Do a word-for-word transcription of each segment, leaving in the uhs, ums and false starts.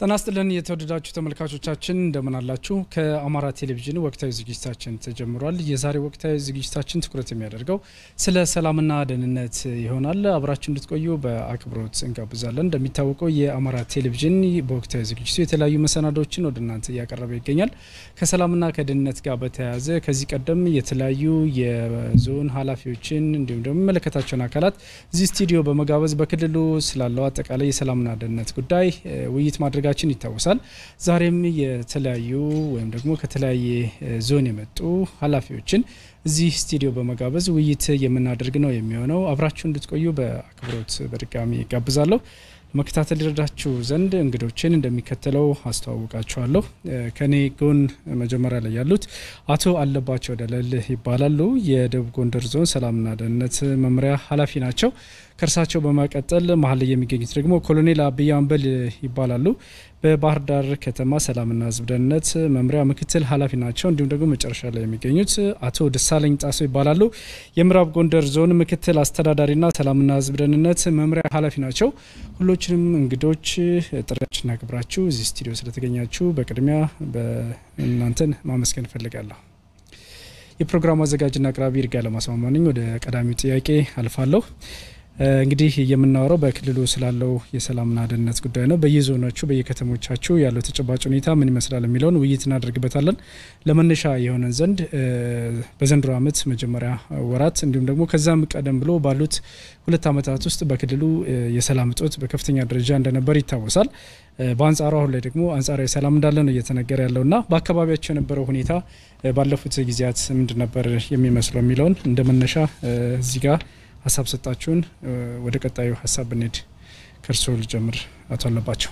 ተናስተለን የተወደዳችሁ ተመልካቾቻችን እንደምን አላችሁ ከአማራ ቴሌቪዥን ወቅታዊ ዝግጅታችን ተጀምሯል የዛሬ ወቅታዊ ዝግጅታችን ትኩረት የሚያደርገው ስለ ሰላምና ደህንነት ይሆናል አብራችሁ እንድትቆዩ በአክብሮት እንጋብዛለን እንደሚታወቀው የአማራ ቴሌቪዥን በወቅታዊ ዝግጅቱ የተለያዩ መሰናዶችን ወደ እናንተ ያቀርባል ይገኛል ከሰላምና ከደህንነት ጋር በተያያዘ ከዚህ ቀደም የተለያዩ የዞን ኃላፊዎችን እንዲሁም ደግሞ መለከታቸውን አካላት እዚህ ስቱዲዮ በመጋበዝ በክልሉ ስላለው አጠቃላይ የሰላምና ደህንነት ጉዳይ ውይይት ማድረግ ጋችን ይታወሳል ዛሬም የተለያዩ ወይም ደግሞ ከተለያየ ዞን የመጡ ኃላፊዎችን እዚህ ስቱዲዮ በመጋበዝ ውይይት የምናደርግ ነው የሚሆነው አብራችሁ እንድትቆዩ በአክብሮት በድጋሚ ጋብዛለሁ መከታተል ይረዳችሁ ዘንድ እንግዶችን እንደሚከተለው አስተዋውቃችኋለሁ ከኔ ጎን መጀመሪያ ላይ ያሉት አቶ አለባቸው ደለል ይባላሉ የደቡብ ጎንደር ዞን ሰላምና ደህንነት መምሪያ ኃላፊ ናቸው ከርሳቸው በመቀጠል መሀል ላይ የሚገኙት ደግሞ ኮሎኔል አብያንበል ይባላሉ በባህር ዳር ከተማ ሰላምና ህዝብ ደህንነት መምሪያ ምክትል ኃላፊ ናቸው እንዲሁም ደግሞ መጨረሻ ላይ የሚገኙት አቶ ደሳለኝ ጣሶ ይባላሉ የምዕራብ ጎንደር ዞን ምክትል አስተዳዳሪና ሰላምና ህዝብ ደህንነት መምሪያ ኃላፊ ናቸው ሁሎችንም እንግዶች ጥሪያችንን አክብራችሁ እዚህ ስቱዲዮ ስለተገኛችሁ በቅድሚያ በእናንተን ማመስገን ፈልጋለሁ የፕሮግራሙ አዘጋጅና አቅራቢ ይርጋለም አስማማኝ ወደ ቀዳሚው ጥያቄ አልፋለሁ እንግዲህ የምናወራው በክልሉ ስላለው የሰላምና ደህንነት ጉዳይ ነው በየዞናችሁ በየከተሞቻችሁ ያለው ተጨባጭ ሁኔታ ምን ይመስላል የሚለውን ውይይት እናደርግበታለን ለመነሻ የሆነን ዘንድ በዘንድሮ አመት መጀመሪያ ወራት እንዲሁም ደግሞ ከዛም ቀደም ብሎ ባሉት ሁለት አመታት ውስጥ በክልሉ የሰላም እጦት በከፍተኛ ደረጃ እንደነበር ይታወሳል በአንጻሩ አሁን ላይ ደግሞ አንጻራዊ ሰላም እንዳለ ነው እየተነገረ ያለውና በአካባቢያቸው የነበረው ሁኔታ ባለፉት ጊዜያት ምንድን ነበር የሚመስለው የሚለውን እንደመነሻ እዚህ ጋር ሐሳብ ሰጣችሁን ወደ ቀጣዩ ሐሳብ ብንሄድ ከርሶ ልጀምር አቶ አለባቸው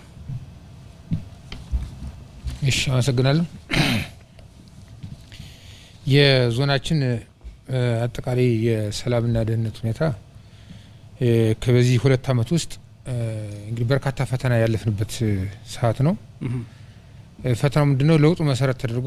እሺ አመሰግናለሁ የዞናችን አጠቃላይ የሰላምና ደህንነት ሁኔታ ከበዚህ ሁለት አመት ውስጥ እንግዲህ በርካታ ፈተና ያለፍንበት ሰዓት ነው ፈተናው ምንድነው ለውጡ መሰረት ተደርጎ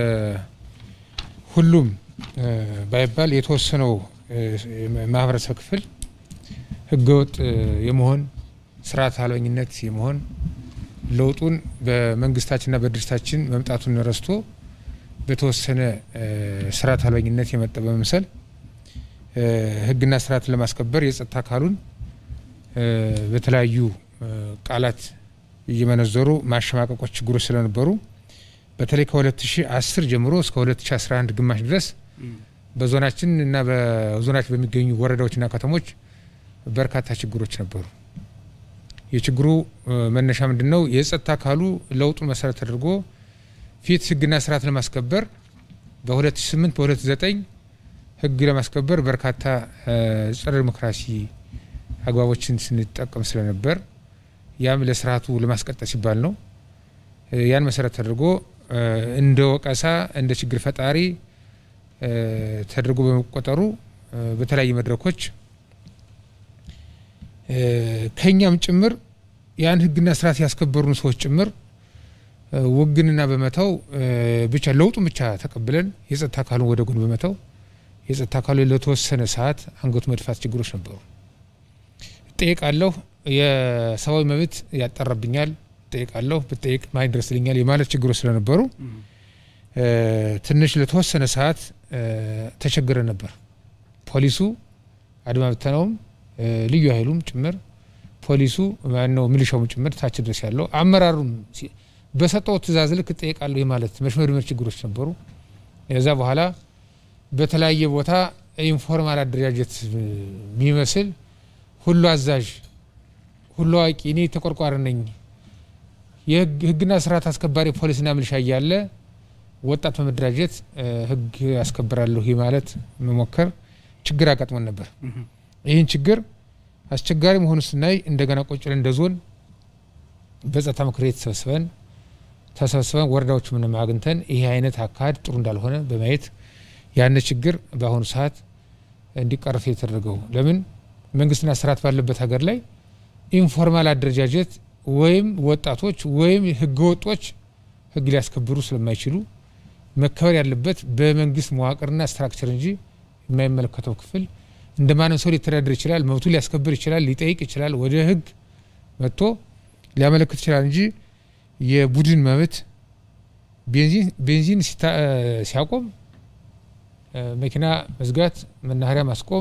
የሁሉም ባይባል የተወሰነው ማህበረሰብ ክፍል ህገወጥ የመሆን ስርዓት አልበኝነት የመሆን ለውጡን በመንግስታችንና በድርጅታችን መምጣቱን ረስቶ በተወሰነ ስርዓት አልበኝነት የመጣ በመምሰል ህግና ስርዓትን ለማስከበር የጸጥታ አካሉን በተለያዩ ቃላት እየመነዘሩ ማሸማቀቆች ችግሮች ስለነበሩ በተለይ ከ2010 ጀምሮ እስከ ሁለት ሺህ አስራ አንድ ግማሽ ድረስ በዞናችን እና በዞናችን በሚገኙ ወረዳዎችና ከተሞች በርካታ ችግሮች ነበሩ የችግሩ መነሻ ምንድነው የጸጥታ አካሉ ለውጡን መሰረት ተደርጎ ፊት ህግና ስርዓት ለማስከበር በ2008 በ2009 ህግ ለማስከበር በርካታ ጸረ ዲሞክራሲ አግባቦችን ስንጠቀም ስለነበር ያም ለስርዓቱ ለማስቀጠል ሲባል ነው ያን መሰረት ተደርጎ እንደ ወቀሳ እንደ ችግር ፈጣሪ ተደርጎ በመቆጠሩ በተለያየ መድረኮች ከኛም ጭምር ያን ህግና ስርዓት ያስከበሩን ሰዎች ጭምር ወግንና በመታው ብቻ ለውጡ ብቻ ተቀብለን የጸጥታ አካሉን ወደ ጎን በመታው የጸጥታ አካሉ ለተወሰነ ሰዓት አንገቱ መድፋት ችግሮች ነበሩ ጠይቃለሁ የሰብአዊ መብት ያጠራብኛል ጠይቃለሁ በጠይቅ ማይ ድረስልኛል የማለት ችግሮች ስለነበሩ ትንሽ ለተወሰነ ሰዓት ተቸግረ ነበር ፖሊሱ አድማ በተናውም ልዩ ኃይሉም ጭምር ፖሊሱ ማነው ሚሊሻውም ጭምር ታች ድረስ ያለው አመራሩም በሰጠው ትእዛዝ ልክ ጠይቃለሁ የማለት መሽመርመር ችግሮች ነበሩ የዛ በኋላ በተለያየ ቦታ ኢንፎርማል አደረጃጀት የሚመስል ሁሉ አዛዥ ሁሉ አቂ እኔ ተቆርቋሪ ነኝ የህግና ስርዓት አስከባሪ ፖሊስና ሚሊሻ ያያለ ወጣት በመደራጀት ህግ ያስከብራለሁ ማለት መሞከር ችግር አጋጥሞን ነበር ይህን ችግር አስቸጋሪ መሆኑ ስናይ እንደገና ቆጭለን እንደዞን በጸጥታ ምክር ቤት ተሰብስበን ተሰብስበን ወረዳዎች ምን ማግንተን ይሄ አይነት አካሄድ ጥሩ እንዳልሆነ በማየት ያን ችግር በአሁኑ ሰዓት እንዲቀርፍ የተደረገው ለምን መንግስትና ስርዓት ባለበት ሀገር ላይ ኢንፎርማል አደረጃጀት ወይም ወጣቶች ወይም ህገወጦች ህግ ሊያስከብሩ ስለማይችሉ መከበር ያለበት በመንግስት መዋቅርና ስትራክቸር እንጂ የማይመለከተው ክፍል እንደማንም ሰው ሊተዳደር ይችላል መብቱ ሊያስከብር ይችላል ሊጠይቅ ይችላል ወደ ህግ መጥቶ ሊያመለክት ይችላል እንጂ የቡድን መብት ቤንዚን ቤንዚን ሲያቆም መኪና መዝጋት መናኸሪያ ማስቆም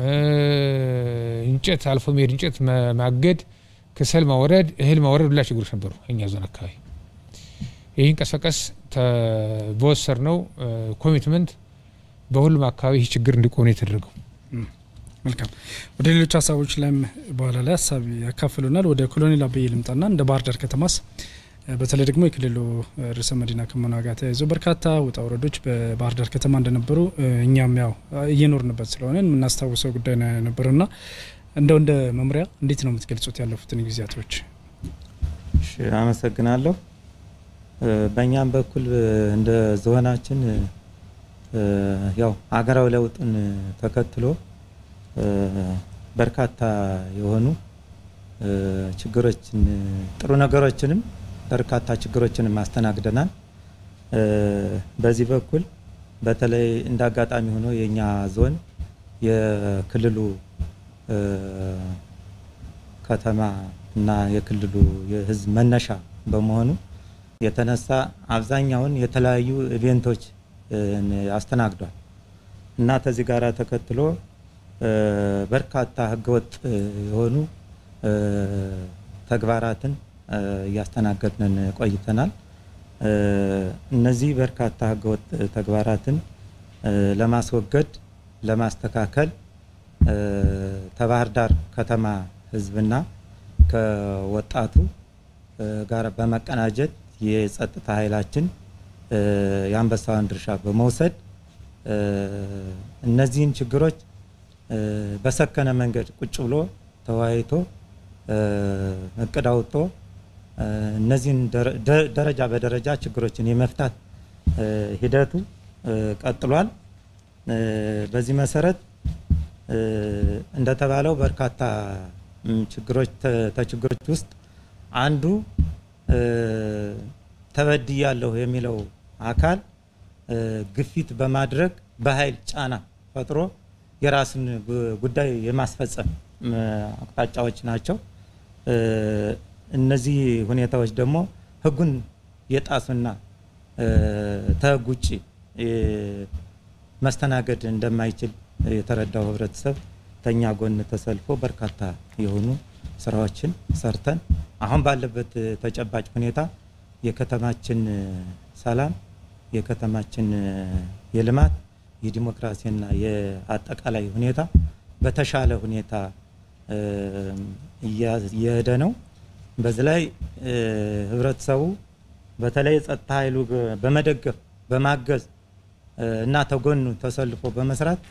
እንጨት አልፎ መሄድ እንጨት ማገድ ከሰል ማውረድ እህል ማውረድ ብላ ችግሮች ነበሩ እኛ ዞን አካባቢ ይህን ቀስቀስ ተወሰር ነው ኮሚትመንት በሁሉም አካባቢ ይህ ችግር እንዲቆም የተደረገው መልካም ወደ ሌሎች ሀሳቦች ላይ በኋላ ላይ ሀሳብ ያካፍሉናል ወደ ኮሎኔል አበይ ልምጣና እንደ ባህር ዳር ከተማስ በተለይ ደግሞ የክልሉ ርዕሰ መዲና ከመሆኗ ጋር ተያይዞ በርካታ ውጣ ውረዶች በባህር ዳር ከተማ እንደነበሩ እኛም ያው እየኖርንበት ስለሆነ የምናስታውሰው ጉዳይ ነበርና እንደው እንደ መምሪያ እንዴት ነው የምትገልጹት ያለፉትን ጊዜያቶች? እሺ አመሰግናለሁ። በእኛም በኩል እንደ ዞናችን ያው ሀገራዊ ለውጥን ተከትሎ በርካታ የሆኑ ችግሮችን ጥሩ ነገሮችንም በርካታ ችግሮችንም ማስተናግደናል። በዚህ በኩል በተለይ እንዳጋጣሚ ሆኖ የኛ ዞን የክልሉ ከተማ እና የክልሉ የህዝብ መነሻ በመሆኑ የተነሳ አብዛኛውን የተለያዩ ኢቨንቶች አስተናግዷል እና ከዚህ ጋር ተከትሎ በርካታ ህገወጥ የሆኑ ተግባራትን ያስተናገድን ቆይተናል። እነዚህ በርካታ ህገወጥ ተግባራትን ለማስወገድ ለማስተካከል ተባህር ዳር ከተማ ህዝብና ከወጣቱ ጋር በመቀናጀት የጸጥታ ኃይላችን የአንበሳውን ድርሻ በመውሰድ እነዚህን ችግሮች በሰከነ መንገድ ቁጭ ብሎ ተወያይቶ እቅድ አውጥቶ እነዚህን ደረጃ በደረጃ ችግሮችን የመፍታት ሂደቱ ቀጥሏል። በዚህ መሰረት እንደተባለው በርካታ ችግሮች ተችግሮች ውስጥ አንዱ ተበድያለሁ የሚለው አካል ግፊት በማድረግ በኃይል ጫና ፈጥሮ የራስን ጉዳይ የማስፈጸም አቅጣጫዎች ናቸው። እነዚህ ሁኔታዎች ደግሞ ህጉን የጣሱና ተህግ ውጪ መስተናገድ እንደማይችል የተረዳው ህብረተሰብ ተኛ ጎን ተሰልፎ በርካታ የሆኑ ስራዎችን ሰርተን አሁን ባለበት ተጨባጭ ሁኔታ የከተማችን ሰላም የከተማችን የልማት የዲሞክራሲና የአጠቃላይ ሁኔታ በተሻለ ሁኔታ እየሄደ ነው። በዚህ ላይ ህብረተሰቡ በተለይ ጸጥታ ኃይሉ በመደገፍ በማገዝ እና ተጎኑ ተሰልፎ በመስራት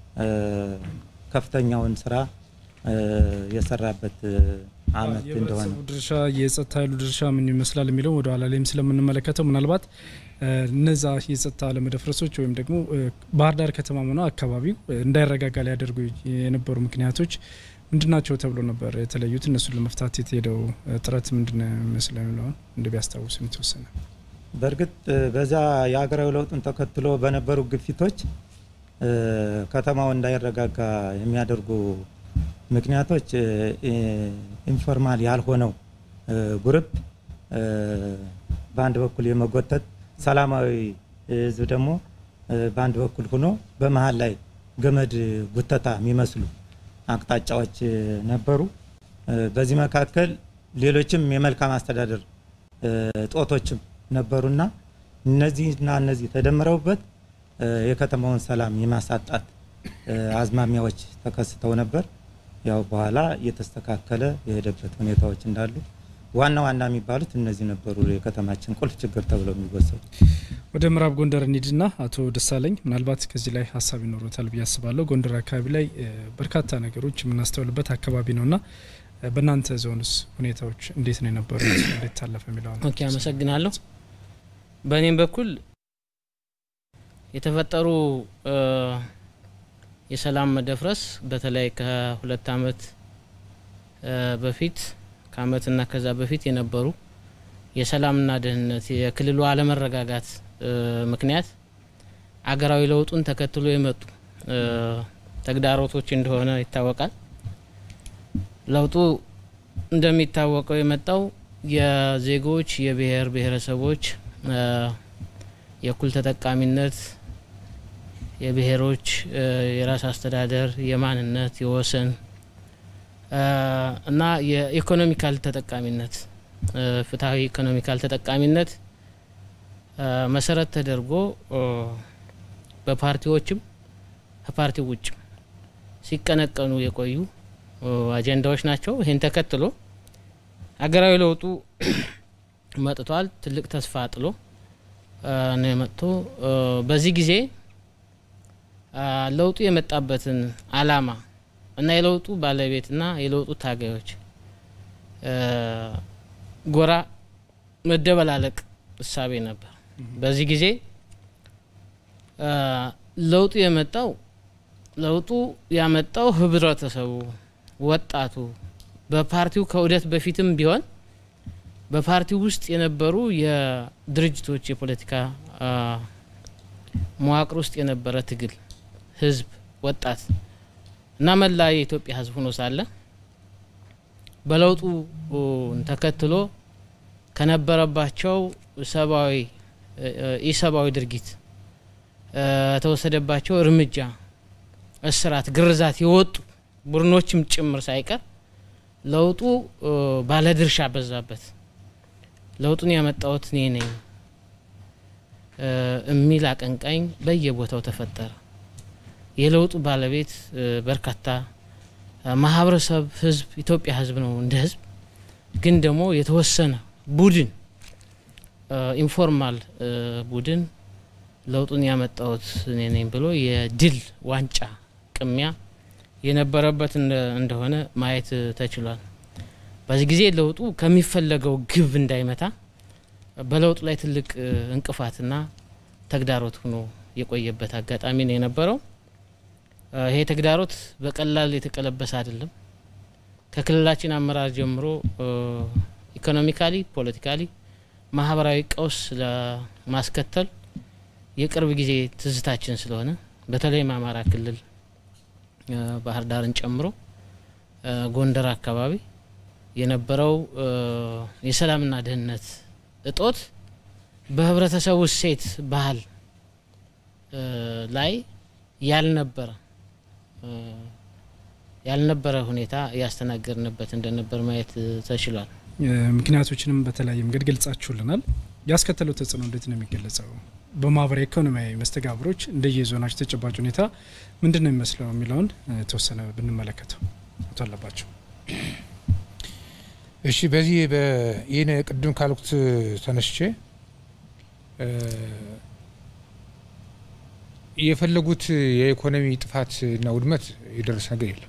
ከፍተኛውን ስራ የሰራበት አመት እንደሆነ ድርሻ የጸጥታ ኃይሉ ድርሻ ምን ይመስላል የሚለው ወደ ኋላ ላይም ስለምንመለከተው ምናልባት እነዛ የጸጥታ ለመደፍረሶች ወይም ደግሞ ባህር ዳር ከተማ ነው አካባቢው እንዳይረጋጋ ሊያደርጉ የነበሩ ምክንያቶች ምንድናቸው ተብሎ ነበር የተለዩት? እነሱን ለመፍታት የተሄደው ጥረት ምንድነው መስለው ነው እንደቢያስታውሱ የተወሰነ? በርግጥ በዛ የሀገራዊ ለውጥን ተከትሎ በነበሩ ግፊቶች ከተማው እንዳይረጋጋ የሚያደርጉ ምክንያቶች ኢንፎርማል ያልሆነው ግሩፕ በአንድ በኩል የመጎተት ሰላማዊ ህዝብ ደግሞ በአንድ በኩል ሆኖ በመሃል ላይ ገመድ ጉተታ የሚመስሉ አቅጣጫዎች ነበሩ። በዚህ መካከል ሌሎችም የመልካም አስተዳደር ጦቶችም ነበሩና እነዚህና እነዚህ ተደምረውበት የከተማውን ሰላም የማሳጣት አዝማሚያዎች ተከስተው ነበር። ያው በኋላ የተስተካከለ የሄደበት ሁኔታዎች እንዳሉ ዋና ዋና የሚባሉት እነዚህ ነበሩ የከተማችን ቁልፍ ችግር ተብለው የሚወሰዱ። ወደ ምዕራብ ጎንደር እንሂድና አቶ ደሳለኝ ምናልባት ከዚህ ላይ ሀሳብ ይኖሩታል ብዬ አስባለሁ። ጎንደር አካባቢ ላይ በርካታ ነገሮች የምናስተውልበት አካባቢ ነውና በእናንተ ዞንስ ሁኔታዎች እንዴት ነው የነበሩት? እንዴት ታለፈ የሚለው? ኦኬ አመሰግናለሁ። በእኔም በኩል የተፈጠሩ የሰላም መደፍረስ በተለይ ከሁለት አመት በፊት ከአመትና ከዛ በፊት የነበሩ የሰላምና ደህንነት የክልሉ አለመረጋጋት ምክንያት አገራዊ ለውጡን ተከትሎ የመጡ ተግዳሮቶች እንደሆነ ይታወቃል። ለውጡ እንደሚታወቀው የመጣው የዜጎች የብሔር ብሔረሰቦች የኩል ተጠቃሚነት የብሔሮች የራስ አስተዳደር የማንነት የወሰን እና የኢኮኖሚካል ተጠቃሚነት ፍትሃዊ ኢኮኖሚካል ተጠቃሚነት መሰረት ተደርጎ በፓርቲዎችም ከፓርቲው ውጭ ሲቀነቀኑ የቆዩ አጀንዳዎች ናቸው። ይሄን ተከትሎ ሀገራዊ ለውጡ መጥቷል። ትልቅ ተስፋ ጥሎ ነው መጥቶ በዚህ ጊዜ ለውጡ የመጣበትን አላማ እና የለውጡ ባለቤትና የለውጡ ታጋዮች ጎራ መደበላለቅ እሳቤ ነበር። በዚህ ጊዜ ለውጡ የመጣው ለውጡ ያመጣው ህብረተሰቡ ወጣቱ በፓርቲው ከውደት በፊትም ቢሆን በፓርቲው ውስጥ የነበሩ የድርጅቶች የፖለቲካ መዋቅር ውስጥ የነበረ ትግል ህዝብ ወጣት እና መላ የኢትዮጵያ ህዝብ ሆኖ ሳለ በለውጡ ተከትሎ ከነበረባቸው ሰባዊ ኢሰባዊ ድርጊት ተወሰደባቸው እርምጃ እስራት ግርዛት የወጡ ቡርኖችም ጭምር ሳይቀር ለውጡ ባለድርሻ በዛበት ለውጡን ያመጣውት እኔ ነኝ እሚል አቀንቃኝ በየቦታው ተፈጠረ። የለውጡ ባለቤት በርካታ ማህበረሰብ ህዝብ ኢትዮጵያ ህዝብ ነው። እንደ ህዝብ ግን ደግሞ የተወሰነ ቡድን ኢንፎርማል ቡድን ለውጡን ያመጣውት እኔ ነኝ ብሎ የድል ዋንጫ ቅሚያ የነበረበት እንደሆነ ማየት ተችሏል። በዚህ ጊዜ ለውጡ ከሚፈለገው ግብ እንዳይመታ በለውጡ ላይ ትልቅ እንቅፋትና ተግዳሮት ሆኖ የቆየበት አጋጣሚ ነው የነበረው። ይሄ ተግዳሮት በቀላል የተቀለበሰ አይደለም። ከክልላችን አመራር ጀምሮ ኢኮኖሚካሊ ፖለቲካሊ ማህበራዊ ቀውስ ለማስከተል የቅርብ ጊዜ ትዝታችን ስለሆነ በተለይ አማራ ክልል ባህር ዳርን ጨምሮ ጎንደር አካባቢ የነበረው የሰላምና ደህንነት እጦት በህብረተሰቡ ሴት ባህል ላይ ያልነበረ ያልነበረ ሁኔታ ያስተናገርንበት እንደነበር ማየት ተችሏል። ምክንያቶችንም በተለያየ መንገድ ገልጻችሁልናል። ያስከተለው ተጽዕኖ እንዴት ነው የሚገለጸው? በማህበራዊ ኢኮኖሚያዊ መስተጋብሮች እንደየዞናቸው ተጨባጭ ሁኔታ ምንድነው የሚመስለው የሚለውን ተወሰነ ብንመለከተው አቶ አለባቸው። እሺ በዚህ በየነ ቅድም ካልኩት ተነስቼ የፈለጉት የኢኮኖሚ ጥፋትና ውድመት የደረሰ ነገር የለም።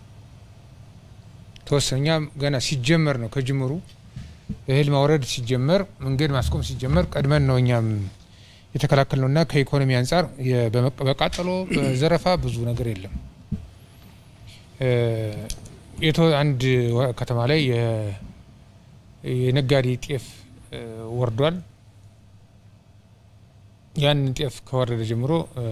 ተወሰኛም ገና ሲጀመር ነው ከጅምሩ እህል ማውረድ ሲጀመር መንገድ ማስቆም ሲጀመር ቀድመን ነው እኛም የተከላከልነውና ከኢኮኖሚ አንፃር በመቃጠሎ በዘረፋ ብዙ ነገር የለም። የቶ አንድ ከተማ ላይ የነጋዴ ጤፍ ወርዷል። ያን ጤፍ ከወረደ ጀምሮ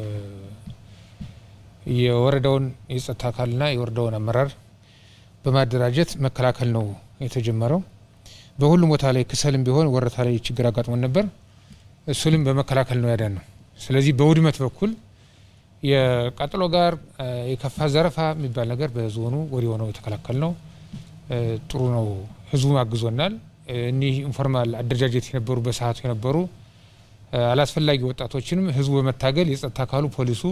የወረዳውን የጸጥታ አካልና የወረዳውን አመራር በማደራጀት መከላከል ነው የተጀመረው። በሁሉም ቦታ ላይ ክሰልም ቢሆን ወረታ ላይ ችግር አጋጥሞን ነበር። እሱንም በመከላከል ነው ያዳን ነው። ስለዚህ በውድመት በኩል የቃጠሎ ጋር የከፋ ዘረፋ የሚባል ነገር በዞኑ ወዲያው ነው የተከላከል ነው። ጥሩ ነው። ህዝቡ አግዞናል። እኒህ ኢንፎርማል አደረጃጀት የነበሩ በሰዓቱ የነበሩ አላስፈላጊ ወጣቶችንም ህዝቡ በመታገል የጸጥታ አካሉ ፖሊሱ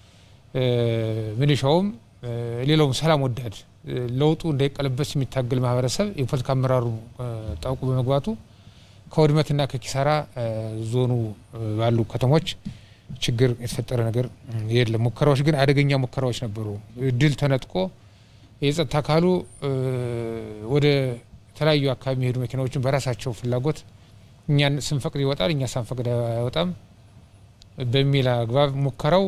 ሚሊሻውም ሌላውም ሰላም ወዳድ ለውጡ እንዳይቀለበስ የሚታገል ማህበረሰብ የፖለቲካ አመራሩ ጣውቁ በመግባቱ ከውድመትና ከኪሳራ ዞኑ ባሉ ከተሞች ችግር የተፈጠረ ነገር የለም። ሙከራዎች ግን አደገኛ ሙከራዎች ነበሩ። ድል ተነጥቆ የጸጥታ አካሉ ወደ ተለያዩ አካባቢ የሚሄዱ መኪናዎችን በራሳቸው ፍላጎት እኛን ስንፈቅድ ይወጣል እኛ ሳንፈቅድ አይወጣም በሚል አግባብ ሙከራው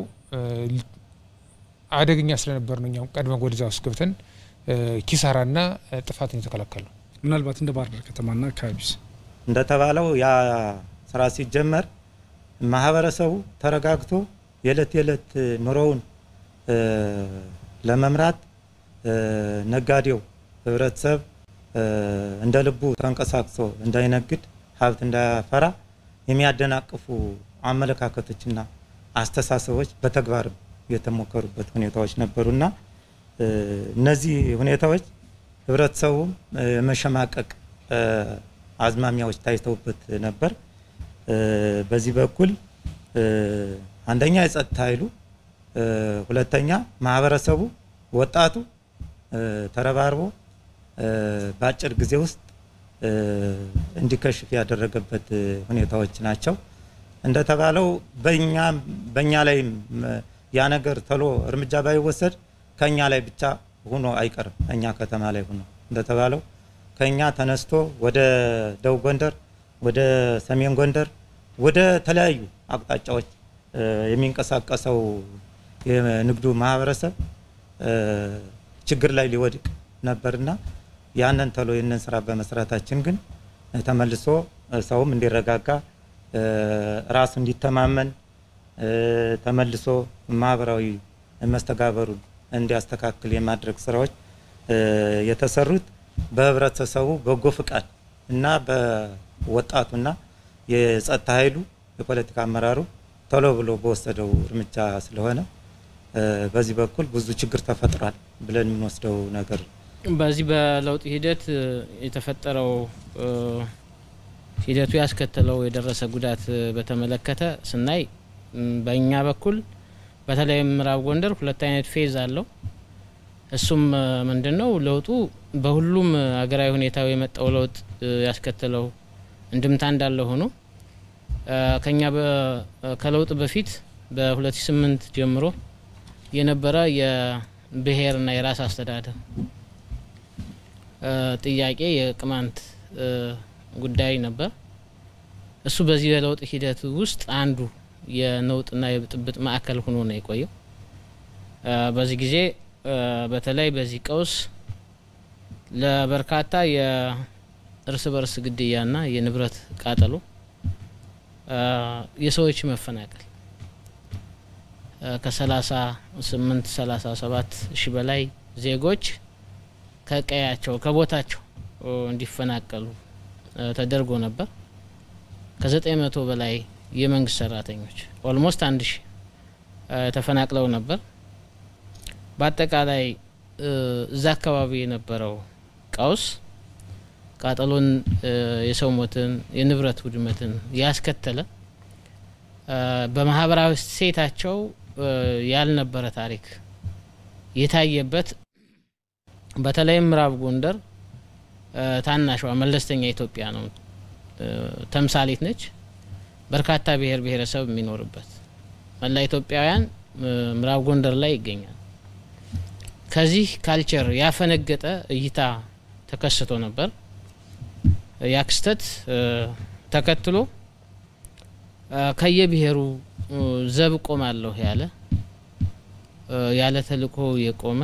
አደገኛ ስለነበር ነው እኛም ቀድመን ወደዛው አስገብተን ኪሳራና ጥፋትን የተከላከለው። ምናልባት እንደ ባህር ዳር ከተማና አካባቢስ እንደተባለው ያ ስራ ሲጀመር ማህበረሰቡ ተረጋግቶ የለት የለት ኑሮውን ለመምራት ነጋዴው ህብረተሰብ እንደ ልቡ ተንቀሳቅሶ እንዳይነግድ ሀብት እንዳያፈራ የሚያደናቅፉ አመለካከቶችና አስተሳሰቦች በተግባር የተሞከሩበት ሁኔታዎች ነበሩና እነዚህ ሁኔታዎች ህብረተሰቡ መሸማቀቅ አዝማሚያዎች ታይተውበት ነበር። በዚህ በኩል አንደኛ የጸጥታ ኃይሉ፣ ሁለተኛ ማህበረሰቡ ወጣቱ ተረባርቦ በአጭር ጊዜ ውስጥ እንዲከሽፍ ያደረገበት ሁኔታዎች ናቸው። እንደተባለው በእኛ በእኛ ላይ ያ ነገር ተሎ እርምጃ ባይወሰድ ከኛ ላይ ብቻ ሆኖ አይቀርም። እኛ ከተማ ላይ ሆኖ እንደተባለው ከኛ ተነስቶ ወደ ደቡብ ጎንደር፣ ወደ ሰሜን ጎንደር፣ ወደ ተለያዩ አቅጣጫዎች የሚንቀሳቀሰው የንግዱ ማህበረሰብ ችግር ላይ ሊወድቅ ነበርና ያንን ተሎ የነን ስራ በመስራታችን ግን ተመልሶ ሰውም እንዲረጋጋ ራስ እንዲተማመን ተመልሶ ማህበራዊ መስተጋበሩን እንዲያስተካክል የማድረግ ስራዎች የተሰሩት በህብረተሰቡ በጎ ፍቃድ እና በወጣቱና የጸጥታ ኃይሉ የፖለቲካ አመራሩ ተሎ ብሎ በወሰደው እርምጃ ስለሆነ በዚህ በኩል ብዙ ችግር ተፈጥሯል ብለን የምንወስደው ነገር። በዚህ በለውጥ ሂደት የተፈጠረው ሂደቱ ያስከተለው የደረሰ ጉዳት በተመለከተ ስናይ በእኛ በኩል በተለይ ምዕራብ ጎንደር ሁለት አይነት ፌዝ አለው። እሱም ምንድነው ለውጡ በሁሉም አገራዊ ሁኔታው የመጣው ለውጥ ያስከተለው እንድምታ እንዳለ ሆኖ ከኛ ከለውጥ በፊት በ2008 ጀምሮ የነበረ የብሔርና የራስ አስተዳደር ጥያቄ የቅማንት ጉዳይ ነበር። እሱ በዚህ የለውጥ ሂደት ውስጥ አንዱ የነውጥና የብጥብጥ ማዕከል ሆኖ ነው የቆየው። በዚህ ጊዜ በተለይ በዚህ ቀውስ ለበርካታ የእርስ በርስ ግድያና የንብረት ቃጠሎ የሰዎች መፈናቀል ከ38 ሰላሳ ሰባት ሺህ በላይ ዜጎች ከቀያቸው ከቦታቸው እንዲፈናቀሉ ተደርጎ ነበር። ከዘጠኝ መቶ በላይ የመንግስት ሰራተኞች ኦልሞስት አንድ ሺህ ተፈናቅለው ነበር። በአጠቃላይ እዛ አካባቢ የነበረው ቀውስ ቃጠሎን፣ የሰው ሞትን፣ የንብረት ውድመትን ያስከተለ በማህበራዊ ሴታቸው ያልነበረ ታሪክ የታየበት በተለይ ምዕራብ ጎንደር ታናሿ መለስተኛ ኢትዮጵያ ነው ተምሳሌት ነች። በርካታ ብሔር ብሔረሰብ የሚኖርበት መላ ኢትዮጵያውያን ምዕራብ ጎንደር ላይ ይገኛል። ከዚህ ካልቸር ያፈነገጠ እይታ ተከስቶ ነበር። ያ ክስተት ተከትሎ ከየብሔሩ ዘብ ቆማለሁ ያለ ያለ ተልእኮ የቆመ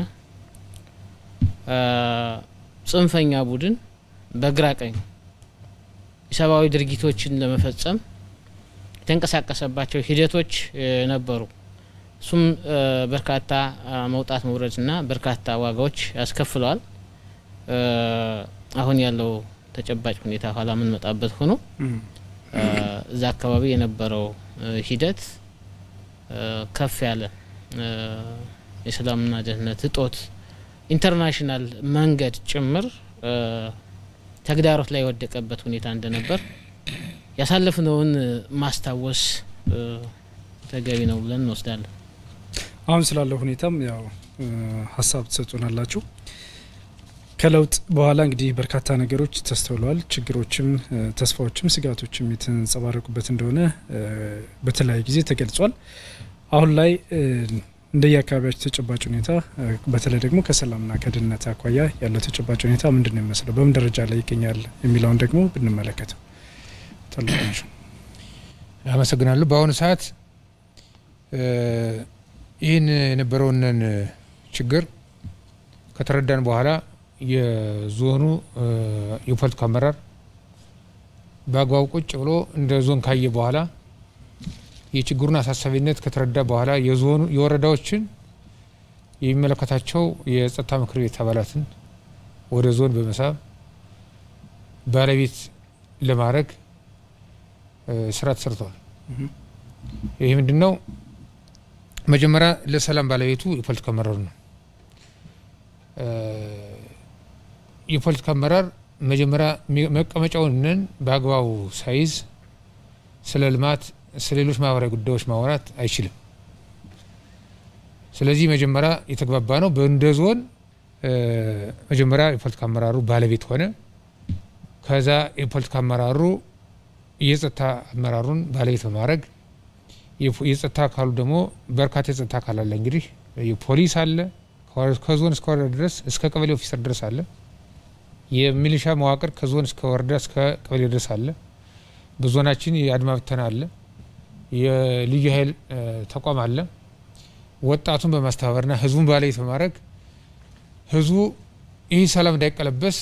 ጽንፈኛ ቡድን በግራ ቀኝ ሰብአዊ ድርጊቶችን ለመፈጸም የተንቀሳቀሰባቸው ሂደቶች ነበሩ። እሱም በርካታ መውጣት መውረድና በርካታ ዋጋዎች ያስከፍለዋል። አሁን ያለው ተጨባጭ ሁኔታ ኋላ ምን መጣበት ሆኖ እዛ አካባቢ የነበረው ሂደት ከፍ ያለ የሰላምና ደህንነት እጦት ኢንተርናሽናል መንገድ ጭምር ተግዳሮት ላይ ወደቀበት ሁኔታ እንደነበር ያሳለፍነውን ማስታወስ ተገቢ ነው ብለን እንወስዳለን። አሁን ስላለው ሁኔታም ያው ሀሳብ ተሰጥቶናላችሁ። ከለውጥ በኋላ እንግዲህ በርካታ ነገሮች ተስተውለዋል። ችግሮችም ተስፋዎችም ስጋቶችም የተንጸባረቁበት እንደሆነ በተለያየ ጊዜ ተገልጿል። አሁን ላይ እንደየአካባቢያችሁ ተጨባጭ ሁኔታ በተለይ ደግሞ ከሰላምና ከደህንነት አኳያ ያለው ተጨባጭ ሁኔታ ምንድነው የሚመስለው? በምን ደረጃ ላይ ይገኛል የሚለውን ደግሞ ብንመለከተው ተልቀናሽ። አመሰግናለሁ። በአሁኑ ሰዓት ይህን የነበረውን ችግር ከተረዳን በኋላ የዞኑ የፖለቲካ አመራር በአግባቡ ቁጭ ብሎ እንደ ዞን ካየ በኋላ የችግሩን አሳሳቢነት ከተረዳ በኋላ የዞኑ የወረዳዎችን የሚመለከታቸው የጸጥታ ምክር ቤት አባላትን ወደ ዞን በመሳብ ባለቤት ለማድረግ ስራ ተሰርቷል። ይሄ ምንድነው? መጀመሪያ ለሰላም ባለቤቱ የፖለቲካ አመራር ነው። የፖለቲካ አመራር መጀመሪያ መቀመጫውን በአግባቡ ሳይዝ ስለ ልማት ስለ ሌሎች ማህበራዊ ጉዳዮች ማውራት አይችልም። ስለዚህ መጀመሪያ የተግባባ ነው። በእንደ ዞን መጀመሪያ የፖለቲካ አመራሩ ባለቤት ሆነ። ከዛ የፖለቲካ አመራሩ የጸጥታ አመራሩን ባለቤት በማድረግ የጸጥታ አካሉ ደግሞ በርካታ የጸጥታ አካል አለ። እንግዲህ የፖሊስ አለ፣ ከዞን እስከ ወረዳ ድረስ እስከ ቀበሌ ኦፊሰር ድረስ አለ። የሚሊሻ መዋቅር ከዞን እስከ ወረዳ እስከ ቀበሌ ድረስ አለ። በዞናችን የአድማ ብተና አለ፣ የልዩ ኃይል ተቋም አለ። ወጣቱን በማስተባበርና ህዝቡን ባለቤት በማድረግ ህዝቡ ይህ ሰላም እንዳይቀለበስ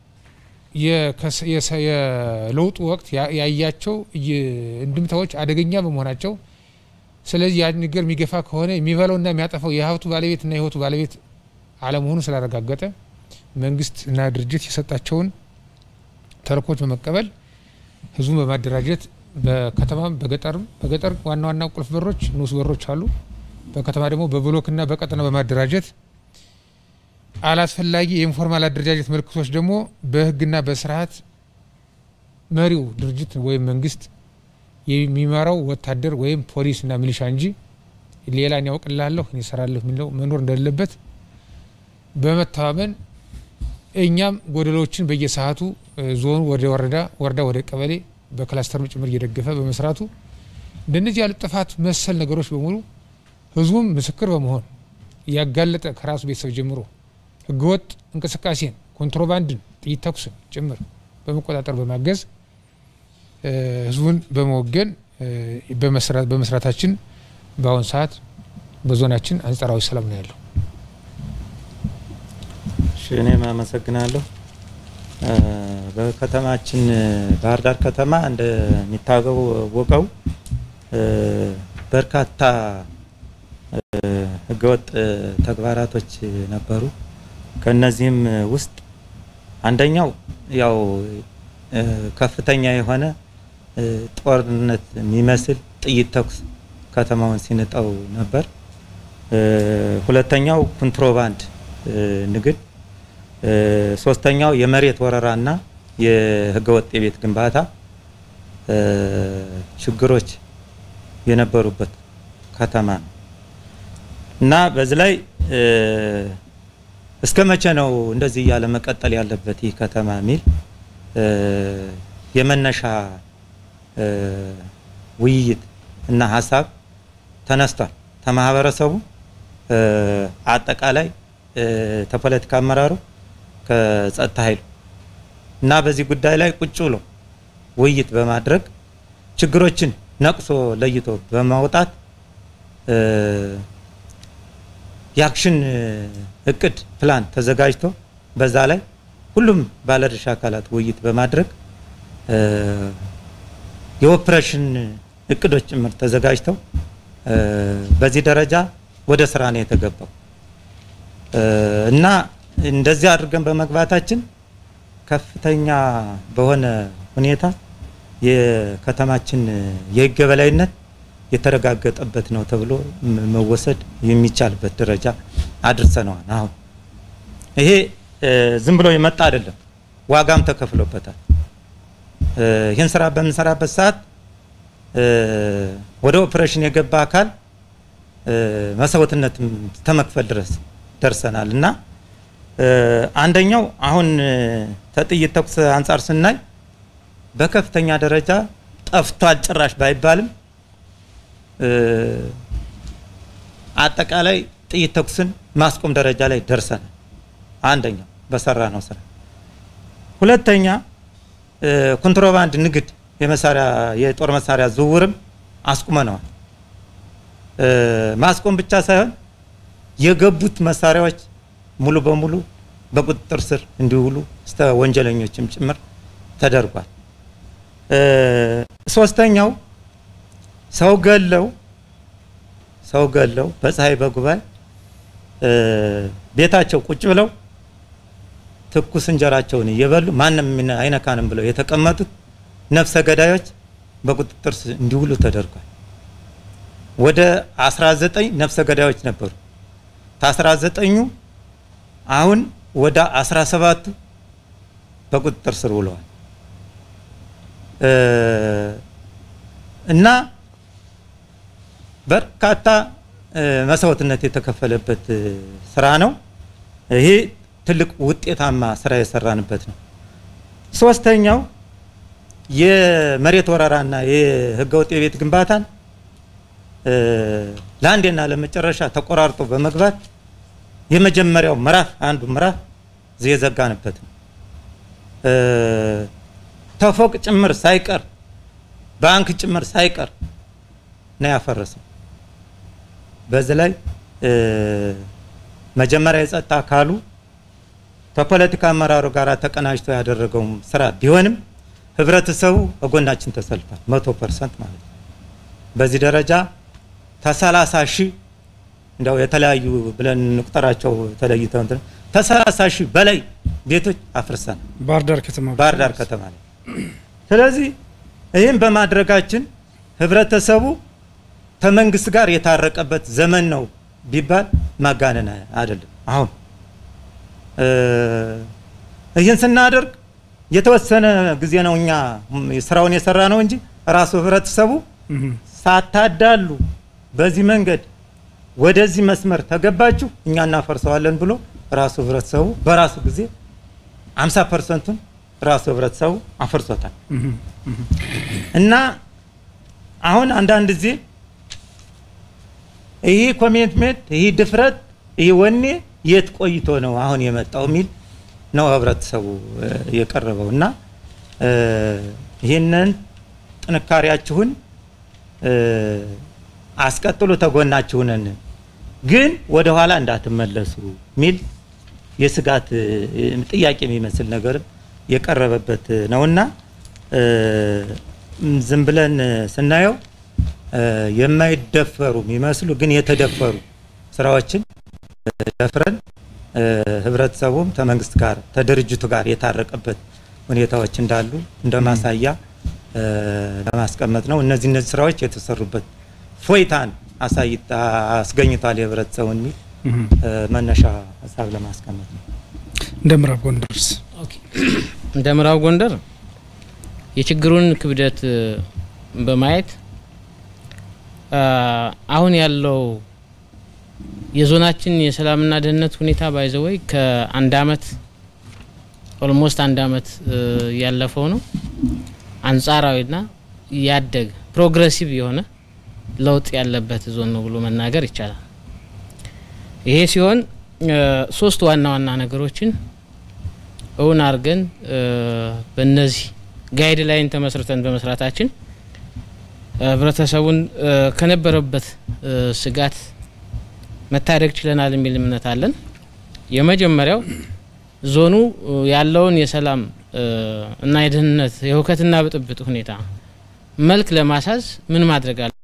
የለውጡ ወቅት ያያቸው እንድምታዎች አደገኛ በመሆናቸው ስለዚህ ያን ነገር የሚገፋ ከሆነ የሚበላውና የሚያጠፋው የሀብቱ ባለቤትና የህይወቱ ባለቤት አለመሆኑ ስላረጋገጠ መንግስትና ድርጅት የሰጣቸውን ተልእኮች በመቀበል ህዝቡን በማደራጀት በከተማም በገጠርም በገጠር ዋና ዋና ቁልፍ በሮች ንዑስ በሮች አሉ። በከተማ ደግሞ በብሎክና በቀጠና በማደራጀት አላስፈላጊ የኢንፎርማል አደረጃጀት ምልክቶች ደግሞ በህግና በስርዓት መሪው ድርጅት ወይም መንግስት የሚመራው ወታደር ወይም ፖሊስና ሚሊሻ እንጂ ሌላን ያውቅላለሁ እኔ ሰራለሁ የሚለው መኖር እንደሌለበት በመተማመን እኛም ጎደሎችን በየሰዓቱ ዞን ወደ ወረዳ ወረዳ ወደ ቀበሌ በክላስተር ጭምር እየደገፈ በመስራቱ እንደነዚህ ያሉ ጥፋት መሰል ነገሮች በሙሉ ህዝቡም ምስክር በመሆን ያጋለጠ ከራሱ ቤተሰብ ጀምሮ ህገወጥ እንቅስቃሴን ኮንትሮባንድን ጥይት ተኩስን ጭምር በመቆጣጠር በማገዝ ህዝቡን በመወገን በመስራት በመስራታችን በአሁን ሰዓት በዞናችን አንጻራዊ ሰላም ነው ያለው። እሺ እኔም አመሰግናለሁ። በከተማችን ባህር ዳር ከተማ እንደሚታወቀው በርካታ ህገወጥ ተግባራቶች ነበሩ። ከነዚህም ውስጥ አንደኛው ያው ከፍተኛ የሆነ ጦርነት የሚመስል ጥይት ተኩስ ከተማውን ሲነጣው ነበር። ሁለተኛው ኮንትሮባንድ ንግድ፣ ሶስተኛው የመሬት ወረራና የህገወጥ የቤት ግንባታ ችግሮች የነበሩበት ከተማ ነው እና በዚህ ላይ እስከ መቼ ነው እንደዚህ ያለ መቀጠል ያለበት ይህ ከተማ ሚል የመነሻ ውይይት እና ሐሳብ ተነስቷል። ተማህበረሰቡ አጠቃላይ ተፖለቲካ አመራሩ ከጸጥታ ኃይሉ እና በዚህ ጉዳይ ላይ ቁጭ ብሎ ውይይት በማድረግ ችግሮችን ነቅሶ ለይቶ በማውጣት የአክሽን እቅድ ፕላን ተዘጋጅቶ በዛ ላይ ሁሉም ባለድርሻ አካላት ውይይት በማድረግ የኦፕሬሽን እቅዶች ጭምር ተዘጋጅተው በዚህ ደረጃ ወደ ስራ ነው የተገባው እና እንደዚህ አድርገን በመግባታችን ከፍተኛ በሆነ ሁኔታ የከተማችን የህግ የበላይነት የተረጋገጠበት ነው ተብሎ መወሰድ የሚቻልበት ደረጃ አድርሰናል። አሁን ይሄ ዝም ብሎ የመጣ አይደለም፣ ዋጋም ተከፍሎበታል። ይህን ስራ በምንሰራበት ሰዓት ወደ ኦፕሬሽን የገባ አካል መስዋዕትነት ተመክፈል ድረስ ደርሰናል እና አንደኛው አሁን ተጥይት ተኩስ አንፃር ስናይ በከፍተኛ ደረጃ ጠፍቷል ጭራሽ ባይባልም አጠቃላይ ጥይት ተኩስን ማስቆም ደረጃ ላይ ደርሰናል። አንደኛው በሰራ ነው ስራ። ሁለተኛ ኮንትሮባንድ ንግድ የመሳሪያ የጦር መሳሪያ ዝውውርም አስቁመናል። ማስቆም ብቻ ሳይሆን የገቡት መሳሪያዎች ሙሉ በሙሉ በቁጥጥር ስር እንዲውሉ እስከ ወንጀለኞችም ጭምር ተደርጓል። ሶስተኛው ሰው ገለው ሰው ገለው በፀሐይ በጉባኤ ቤታቸው ቁጭ ብለው ትኩስ እንጀራቸውን እየበሉ ማንም አይነካንም ብለው የተቀመጡት ነፍሰ ገዳዮች በቁጥጥር ስር እንዲውሉ ተደርጓል። ወደ አስራ ዘጠኝ ነፍሰ ገዳዮች ነበሩ። ከአስራ ዘጠኙ አሁን ወደ አስራ ሰባት በቁጥጥር ስር ውለዋል እና በርካታ መስዋዕትነት የተከፈለበት ስራ ነው። ይሄ ትልቅ ውጤታማ ስራ የሰራንበት ነው። ሶስተኛው የመሬት ወረራና የህገወጥ የቤት ግንባታን ለአንዴና ለመጨረሻ ተቆራርጦ በመግባት የመጀመሪያው ምዕራፍ አንዱ ምዕራፍ የዘጋንበት ነው። ተፎቅ ጭምር ሳይቀር ባንክ ጭምር ሳይቀር ነው ያፈረሰው። በዚህ ላይ መጀመሪያ የጸጥታ አካሉ ከፖለቲካ አመራሩ ጋር ተቀናጅቶ ያደረገው ስራ ቢሆንም ህብረተሰቡ በጎናችን ተሰልፏል መቶ ፐርሰንት ማለት ነው። በዚህ ደረጃ ከሰላሳ ሺህ እንደው የተለያዩ ብለን እንቁጠራቸው ተለይተው እንትን ከሰላሳ ሺህ በላይ ቤቶች አፍርሰናል ባህር ዳር ከተማ ባህር ዳር ከተማ ላይ። ስለዚህ ይህን በማድረጋችን ህብረተሰቡ ከመንግስት ጋር የታረቀበት ዘመን ነው ቢባል ማጋነን አይደለም። አሁን ይህን ስናደርግ የተወሰነ ጊዜ ነው እኛ ስራውን የሰራ ነው እንጂ ራሱ ህብረተሰቡ ሳታዳሉ በዚህ መንገድ ወደዚህ መስመር ተገባችሁ እኛ እናፈርሰዋለን ብሎ ራሱ ህብረተሰቡ በራሱ ጊዜ ሃምሳ ፐርሰንት ራሱ ህብረተሰቡ አፈርሶታል። እና አሁን አንዳንድ ጊዜ ይሄ ኮሚትመንት ይሄ ድፍረት ይሄ ወኔ የት ቆይቶ ነው አሁን የመጣው ሚል ነው ህብረተሰቡ የቀረበውና ይሄንን ጥንካሬያችሁን አስቀጥሉ ተጎናችሁነን ግን ወደ ኋላ እንዳትመለሱ ሚል የስጋት ጥያቄ የሚመስል ነገር የቀረበበት ነውና ዝም ብለን ስናየው የማይደፈሩ የሚመስሉ ግን የተደፈሩ ስራዎችን ደፍረን ህብረተሰቡም ከመንግስት ጋር ተደርጅቱ ጋር የታረቀበት ሁኔታዎች እንዳሉ እንደማሳያ ለማስቀመጥ ነው። እነዚህ እነዚህ ስራዎች የተሰሩበት ፎይታን አሳይታ አስገኝቷል የህብረተሰቡን ሚል መነሻ ሀሳብ ለማስቀመጥ ነው። እንደ ምዕራብ ጎንደርስ? ኦኬ እንደ ምዕራብ ጎንደር የችግሩን ክብደት በማየት አሁን ያለው የዞናችን የሰላምና ደህንነት ሁኔታ ባይዘወይ ከአንድ አመት ኦልሞስት አንድ አመት ያለፈው ነው። አንጻራዊና ያደገ ፕሮግሬሲቭ የሆነ ለውጥ ያለበት ዞን ነው ብሎ መናገር ይቻላል። ይሄ ሲሆን ሶስት ዋና ዋና ነገሮችን እውን አርገን በእነዚህ ጋይድ ላይን ተመስርተን በመስራታችን ህብረተሰቡን ከነበረበት ስጋት መታደግ ችለናል የሚል እምነት አለን። የመጀመሪያው ዞኑ ያለውን የሰላም እና የደህንነት የሁከትና ብጥብጥ ሁኔታ መልክ ለማሳዝ ምን ማድረግ አለብን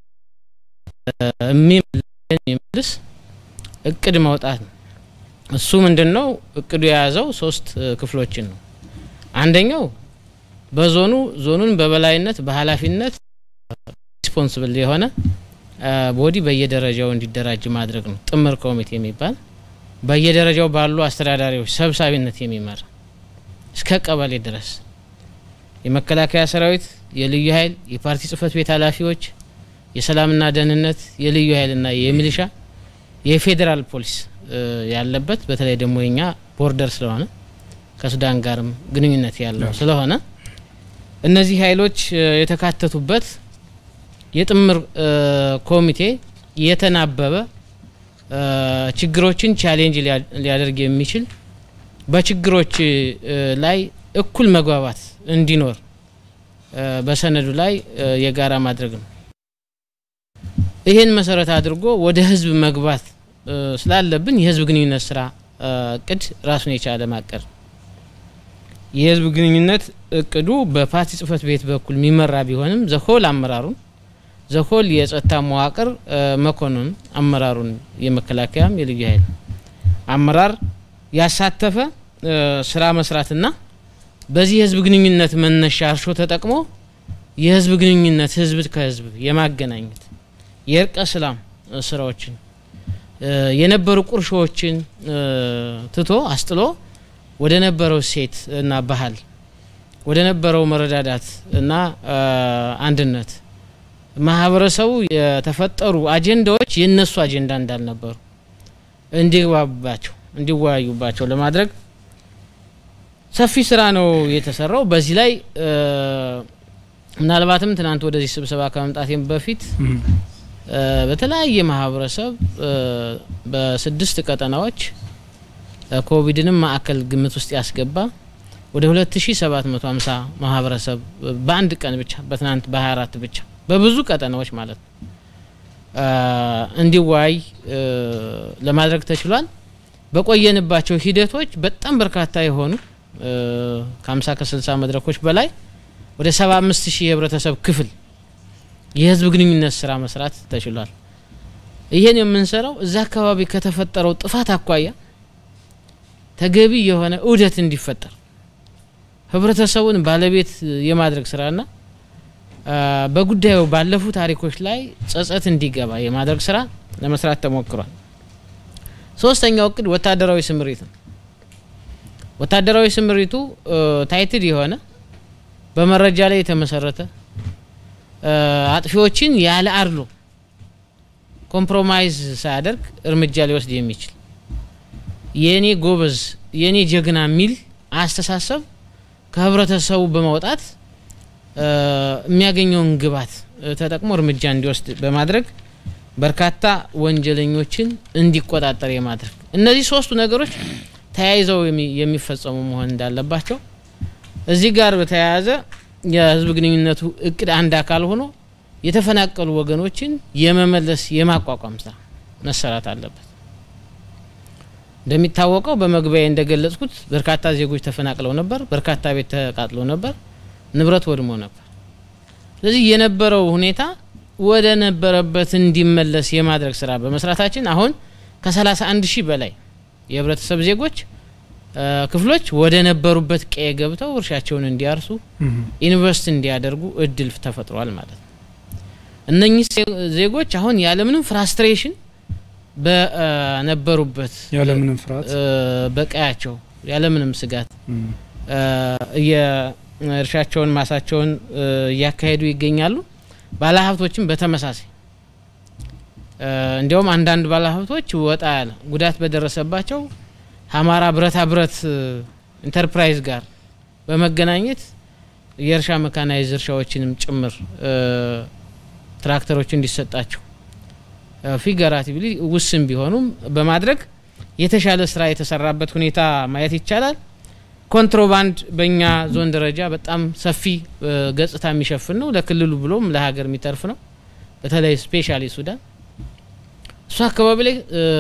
የሚመልስ እቅድ ማውጣት ነው። እሱ ምንድነው? እቅዱ የያዘው ሶስት ክፍሎችን ነው። አንደኛው በዞኑ ዞኑን በበላይነት በኃላፊነት ሪስፖንሲብል የሆነ ቦዲ በየደረጃው እንዲደራጅ ማድረግ ነው። ጥምር ኮሚቴ የሚባል በየደረጃው ባሉ አስተዳዳሪዎች ሰብሳቢነት የሚመራ እስከ ቀበሌ ድረስ የመከላከያ ሰራዊት፣ የልዩ ኃይል፣ የፓርቲ ጽህፈት ቤት ኃላፊዎች፣ የሰላምና ደህንነት፣ የልዩ ኃይልና የሚሊሻ፣ የፌደራል ፖሊስ ያለበት በተለይ ደግሞ የኛ ቦርደር ስለሆነ ከሱዳን ጋርም ግንኙነት ያለው ስለሆነ እነዚህ ኃይሎች የተካተቱበት የጥምር ኮሚቴ የተናበበ ችግሮችን ቻሌንጅ ሊያደርግ የሚችል በችግሮች ላይ እኩል መግባባት እንዲኖር በሰነዱ ላይ የጋራ ማድረግ ነው። ይሄን መሰረት አድርጎ ወደ ህዝብ መግባት ስላለብን የህዝብ ግንኙነት ስራ እቅድ ራሱን የቻለ ማቀር የህዝብ ግንኙነት እቅዱ በፓርቲ ጽህፈት ቤት በኩል የሚመራ ቢሆንም ዘሆል አመራሩን ዘሆል የጸጥታ መዋቅር መኮንን አመራሩን የመከላከያም የልዩ ኃይል አመራር ያሳተፈ ስራ መስራትና በዚህ ህዝብ ግንኙነት መነሻ አርሾ ተጠቅሞ የህዝብ ግንኙነት ህዝብ ከህዝብ የማገናኘት የርቀ ሰላም ስራዎችን የነበሩ ቁርሾችን ትቶ አስጥሎ ወደ ነበረው ሴት እና ባህል ወደ ነበረው መረዳዳት እና አንድነት ማህበረሰቡ የተፈጠሩ አጀንዳዎች የነሱ አጀንዳ እንዳልነበሩ እንዲግባባቸው እንዲወያዩባቸው ለማድረግ ሰፊ ስራ ነው የተሰራው። በዚህ ላይ ምናልባትም ትናንት ወደዚህ ስብሰባ ከመምጣቴም በፊት በተለያየ ማህበረሰብ በስድስት ቀጠናዎች ኮቪድንም ማዕከል ግምት ውስጥ ያስገባ ወደ ሁለት ሺህ ሰባት መቶ ሃምሳ ማህበረሰብ በአንድ ቀን ብቻ በትናንት በሃያ አራት ብቻ በብዙ ቀጠናዎች ማለት ነው እንዲዋይ ለማድረግ ተችሏል። በቆየንባቸው ሂደቶች በጣም በርካታ የሆኑ ከ50 ከ60 መድረኮች በላይ ወደ ሰባ አምስት ሺህ የህብረተሰብ ክፍል የህዝብ ግንኙነት ስራ መስራት ተችሏል። ይሄን የምንሰራው እዛ አካባቢ ከተፈጠረው ጥፋት አኳያ ተገቢ የሆነ ዑደት እንዲፈጠር ህብረተሰቡን ባለቤት የማድረግ ስራና በጉዳዩ ባለፉ ታሪኮች ላይ ጸጸት እንዲገባ የማድረግ ስራ ለመስራት ተሞክሯል። ሶስተኛው እቅድ ወታደራዊ ስምሪት ነው። ወታደራዊ ስምሪቱ ታይትድ የሆነ በመረጃ ላይ የተመሰረተ አጥፊዎችን ያለ አርሎ ኮምፕሮማይዝ ሳያደርግ እርምጃ ሊወስድ የሚችል የኔ ጎበዝ የኔ ጀግና ሚል አስተሳሰብ ከህብረተሰቡ በመውጣት የሚያገኘውን ግባት ተጠቅሞ እርምጃ እንዲወስድ በማድረግ በርካታ ወንጀለኞችን እንዲቆጣጠር የማድረግ እነዚህ ሶስቱ ነገሮች ተያይዘው የሚፈጸሙ መሆን እንዳለባቸው እዚህ ጋር በተያያዘ የህዝብ ግንኙነቱ እቅድ አንድ አካል ሆኖ የተፈናቀሉ ወገኖችን የመመለስ የማቋቋም ስራ መሰራት አለበት። እንደሚታወቀው በመግቢያ እንደገለጽኩት በርካታ ዜጎች ተፈናቅለው ነበር፣ በርካታ ቤት ተቃጥለው ነበር፣ ንብረት ወድሞ ነበር። ስለዚህ የነበረው ሁኔታ ወደ ነበረበት እንዲመለስ የማድረግ ስራ በመስራታችን አሁን ከ31 ሺህ በላይ የህብረተሰብ ዜጎች ክፍሎች ወደ ነበሩበት ቀየ ገብተው እርሻቸውን እንዲያርሱ ኢንቨስት እንዲያደርጉ እድል ተፈጥሯል ማለት ነው። እነኚህ ዜጎች አሁን ያለምንም ፍራስትሬሽን በነበሩበት ያለምንም ፍራት በቀያቸው ያለምንም ስጋት የእርሻቸውን ማሳቸውን ያካሄዱ ይገኛሉ። ባለሀብቶችም በተመሳሳይ እንዲያውም አንዳንድ ባለሀብቶች ወጣ ያለ ጉዳት በደረሰባቸው አማራ ብረታ ብረት ኢንተርፕራይዝ ጋር በመገናኘት የእርሻ መካናይዝ እርሻዎችንም ጭምር ትራክተሮች እንዲሰጣቸው ፊገራቲቭሊ ውስን ቢሆኑም በማድረግ የተሻለ ስራ የተሰራበት ሁኔታ ማየት ይቻላል። ኮንትሮባንድ በእኛ ዞን ደረጃ በጣም ሰፊ ገጽታ የሚሸፍን ነው። ለክልሉ ብሎም ለሀገር የሚተርፍ ነው። በተለይ ስፔሻሊ ሱዳን እሱ አካባቢ ላይ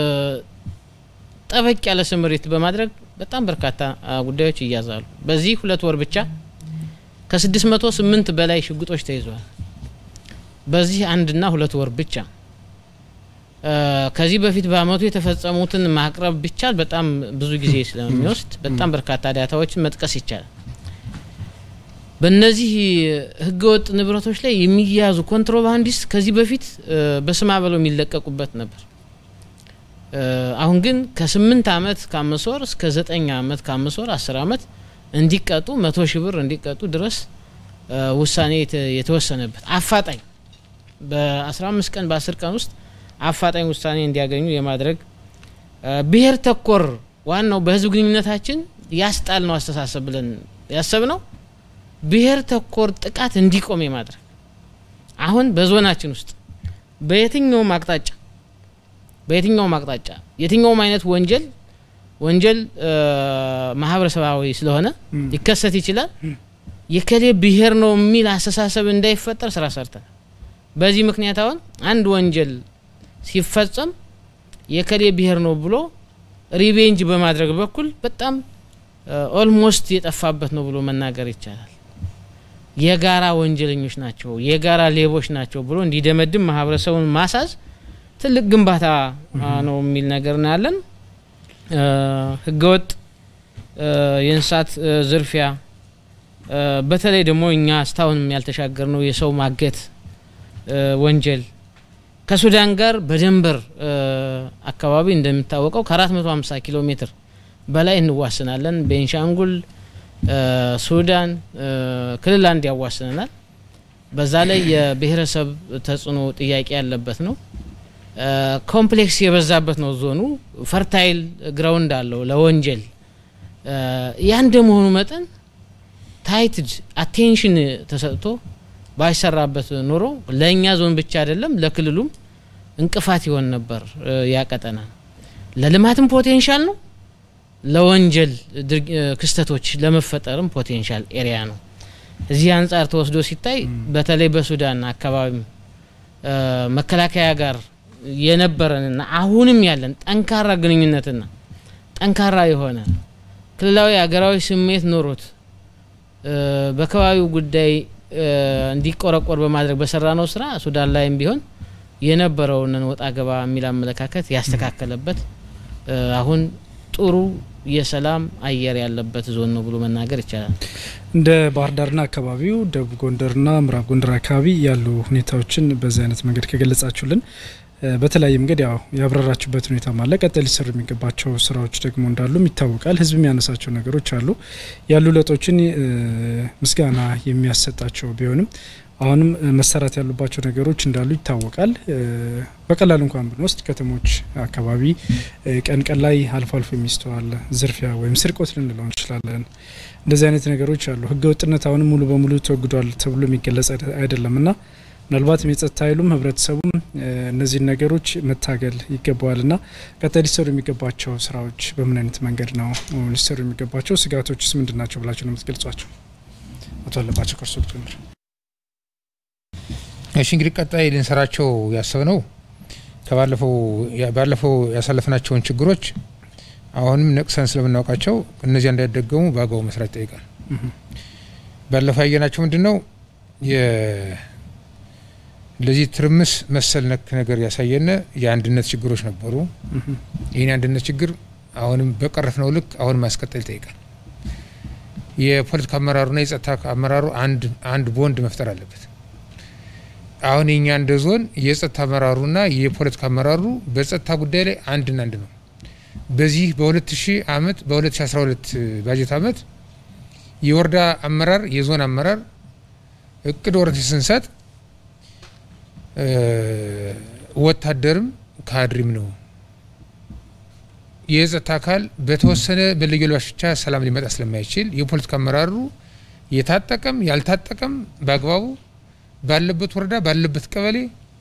ጠበቅ ያለ ስምሪት በማድረግ በጣም በርካታ ጉዳዮች ይያዛሉ። በዚህ ሁለት ወር ብቻ ከ608 በላይ ሽጉጦች ተይዘዋል። በዚህ አንድና ሁለት ወር ብቻ ከዚህ በፊት በአመቱ የተፈጸሙትን ማቅረብ ብቻ በጣም ብዙ ጊዜ ስለሚወስድ በጣም በርካታ ዳታዎችን መጥቀስ ይቻላል። በእነዚህ ህገወጥ ንብረቶች ላይ የሚያዙ ኮንትሮባንዲስት ከዚህ በፊት በስማ በለው የሚለቀቁበት ነበር። አሁን ግን ከ8 አመት ከ5 ወር እስከ ዘጠኝ አመት ከ5 ወር አስር አመት እንዲቀጡ መቶ ሺህ ብር እንዲቀጡ ድረስ ውሳኔ የተወሰነበት አፋጣኝ በ15 ቀን በ10 ቀን ውስጥ አፋጣኝ ውሳኔ እንዲያገኙ የማድረግ ብሔር ተኮር ዋናው በህዝብ ግንኙነታችን ያስጣልነው አስተሳሰብ ብለን ያሰብነው ብሔር ተኮር ጥቃት እንዲቆም የማድረግ አሁን በዞናችን ውስጥ በየትኛው አቅጣጫ በየትኛው አቅጣጫ የትኛው አይነት ወንጀል ወንጀል ማህበረሰባዊ ስለሆነ ሊከሰት ይችላል የከሌ ብሔር ነው የሚል አስተሳሰብ እንዳይፈጠር ስራ ሰርተናል። በዚህ ምክንያት አሁን አንድ ወንጀል ሲፈጸም የከሌ ብሔር ነው ብሎ ሪቬንጅ በማድረግ በኩል በጣም ኦልሞስት የጠፋበት ነው ብሎ መናገር ይቻላል። የጋራ ወንጀለኞች ናቸው የጋራ ሌቦች ናቸው ብሎ እንዲደመድም ማህበረሰቡን ማሳዝ ትልቅ ግንባታ ነው የሚል ነገር እናያለን። ህገወጥ የእንስሳት ዝርፊያ በተለይ ደግሞ እኛ እስካሁንም ያልተሻገርነው የሰው ማገት ወንጀል ከሱዳን ጋር በደንበር አካባቢ እንደምታወቀው ከ450 ኪሎ ሜትር በላይ እንዋሰናለን። ቤንሻንጉል ሱዳን ክልል አንድ ያዋሰናል። በዛ ላይ የብሔረሰብ ተጽዕኖ ጥያቄ ያለበት ነው። ኮምፕሌክስ የበዛበት ነው። ዞኑ ፈርታይል ግራውንድ አለው ለወንጀል። ያን ደሞኑ መጠን ታይትድ አቴንሽን ተሰጥቶ ባይሰራበት ኖሮ ለኛ ዞን ብቻ አይደለም ለክልሉም እንቅፋት ይሆን ነበር። ያቀጠና ለልማትም ፖቴንሻል ነው፣ ለወንጀል ክስተቶች ለመፈጠርም ፖቴንሻል ኤሪያ ነው። እዚህ አንፃር ተወስዶ ሲታይ በተለይ በሱዳን አካባቢ መከላከያ ጋር የነበረንና አሁንም ያለን ጠንካራ ግንኙነትና ጠንካራ የሆነ ክልላዊ አገራዊ ስሜት ኖሮት በከባቢው ጉዳይ እንዲቆረቆር በማድረግ በሰራነው ስራ ሱዳን ላይም ቢሆን የነበረውን ወጣ ገባ የሚል አመለካከት ያስተካከለበት አሁን ጥሩ የሰላም አየር ያለበት ዞን ነው ብሎ መናገር ይቻላል። እንደ ባህር ዳርና አካባቢው ደቡብ ጎንደርና ምዕራብ ጎንደር አካባቢ ያሉ ሁኔታዎችን በዚህ አይነት መንገድ ከገለጻችሁልን በተለያየ መንገድ ያው ያብራራችሁበት ሁኔታ ማለት ቀጥል ሊሰሩ የሚገባቸው ስራዎች ደግሞ እንዳሉም ይታወቃል። ህዝብ የሚያነሳቸው ነገሮች አሉ። ያሉ ለጦችን ምስጋና የሚያሰጣቸው ቢሆንም አሁንም መሰራት ያሉባቸው ነገሮች እንዳሉ ይታወቃል። በቀላሉ እንኳን ብንወስድ ከተሞች አካባቢ ቀን ቀን ላይ አልፎ አልፎ የሚስተዋል ዝርፊያ ወይም ስርቆት ልንለው እንችላለን። እንደዚህ አይነት ነገሮች አሉ። ህገ ወጥነት አሁንም ሙሉ በሙሉ ተወግዷል ተብሎ የሚገለጽ አይደለምና ምናልባት የጸጥታ ኃይሉም ህብረተሰቡም እነዚህ ነገሮች መታገል ይገባዋልና ቀጣይ ሊሰሩ የሚገባቸው ስራዎች በምን አይነት መንገድ ነው ሊሰሩ የሚገባቸው? ስጋቶችስ ምንድናቸው ብላችሁ ነው የምትገልጿቸው? አቶ አለባቸው ከርሶ ጀምር። እሺ እንግዲህ ቀጣይ ልንሰራቸው ያሰብነው ከባለፈው ባለፈው ያሳለፍናቸውን ችግሮች አሁንም ነቅሰን ስለምናውቃቸው እነዚህ እንዳይደገሙ ባጋው መስራት ይጠይቃል። ባለፈው ያየናቸው ምንድነው የ ለዚህ ትርምስ መሰል ነክ ነገር ያሳየነ የአንድነት ችግሮች ነበሩ። ይሄን አንድነት ችግር አሁንም በቀረፍነው ልክ አሁን ማስቀጠል ይጠይቃል። የፖለቲካ አመራሩና የጸጥታ አመራሩ አንድ አንድ ቦንድ መፍጠር አለበት። አሁን የኛ እንደ ዞን የጸጥታ አመራሩና የፖለቲካ አመራሩ በጸጥታ ጉዳይ ላይ አንድና አንድ ነው። በዚህ በ2000 አመት በ2012 ባጀት አመት የወረዳ አመራር የዞን አመራር እቅድ ወረዳ ስንሰጥ ወታደርም ካድሪም ነው። የጸጥታ አካል በተወሰነ በልዩ ልባሽ ብቻ ሰላም ሊመጣ ስለማይችል የፖለቲካ አመራሩ የታጠቀም ያልታጠቀም በአግባቡ ባለበት ወረዳ ባለበት ቀበሌ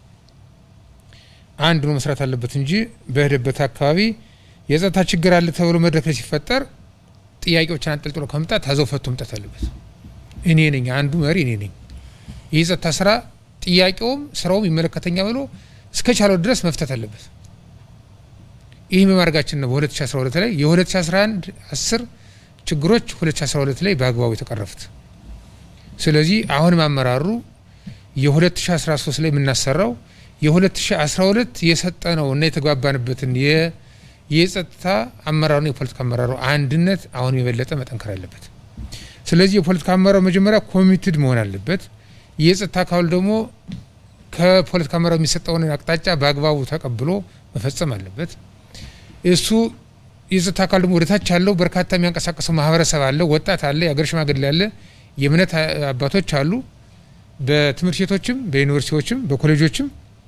አንድ ነው መስራት አለበት እንጂ በህደበት አካባቢ የጸጥታ ችግር አለ ተብሎ መድረክ ላይ ሲፈጠር ጥያቄዎችን አንጠልጥሎ ከመምጣት ታዘው ፈቶ መምጣት አለበት። እኔ ነኝ አንዱ መሪ እኔ ነኝ። የጸጥታ ስራ ጥያቄውም ስራውም ይመለከተኛል ብሎ እስከቻለው ድረስ መፍታት አለበት። ይሄ በማድረጋችን ነው በ2012 ላይ የ2011 10 ችግሮች ሁለት ሺህ አስራ ሁለት ላይ በአግባቡ የተቀረፉት። ስለዚህ አሁን አመራሩ የ2013 ላይ የምናሰራው የ2012 የሰጠነው እና የተግባባንበትን የ የጸጥታ አመራሩና የፖለቲካ አመራሩ አንድነት አሁን የበለጠ መጠንከር አለበት። ስለዚህ የፖለቲካ አመራሩ መጀመሪያ ኮሚትድ መሆን አለበት። የጸጥታ አካሉ ደግሞ ከፖለቲካ አመራሩ የሚሰጠውን አቅጣጫ በአግባቡ ተቀብሎ መፈጸም አለበት። እሱ የጸጥታ አካል ደግሞ ወደታች ያለው በርካታ የሚያንቀሳቀሰው ማህበረሰብ አለ፣ ወጣት አለ፣ የአገር ሽማግሌ አለ፣ የእምነት አባቶች አሉ። በትምህርት ቤቶችም በዩኒቨርሲቲዎችም በኮሌጆችም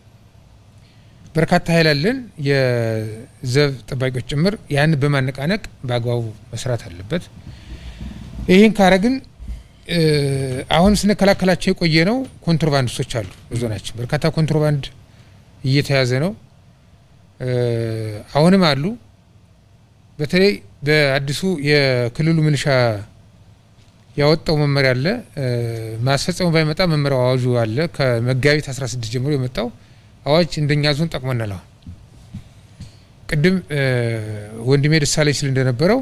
በርካታ ኃይል አለን፣ የዘብ ጠባቂዎች ጭምር። ያን በማነቃነቅ በአግባቡ መስራት አለበት። ይሄን ካረግን አሁን ስንከላከላቸው የቆየ ነው ኮንትሮባንዲስቶች አሉ በዞናችን በርካታ ኮንትሮባንድ እየተያዘ ነው። አሁንም አሉ። በተለይ በአዲሱ የክልሉ ሚሊሻ ያወጣው መመሪያ አለ። ማስፈጸሙ ባይመጣ መመሪያው አዋጁ አለ። ከመጋቢት አስራ ስድስት ጀምሮ የመጣው አዋጅ እንደኛ ዞን ጠቅመናል። ቅድም ወንድሜ ደሳለኝ ስለ እንደነበረው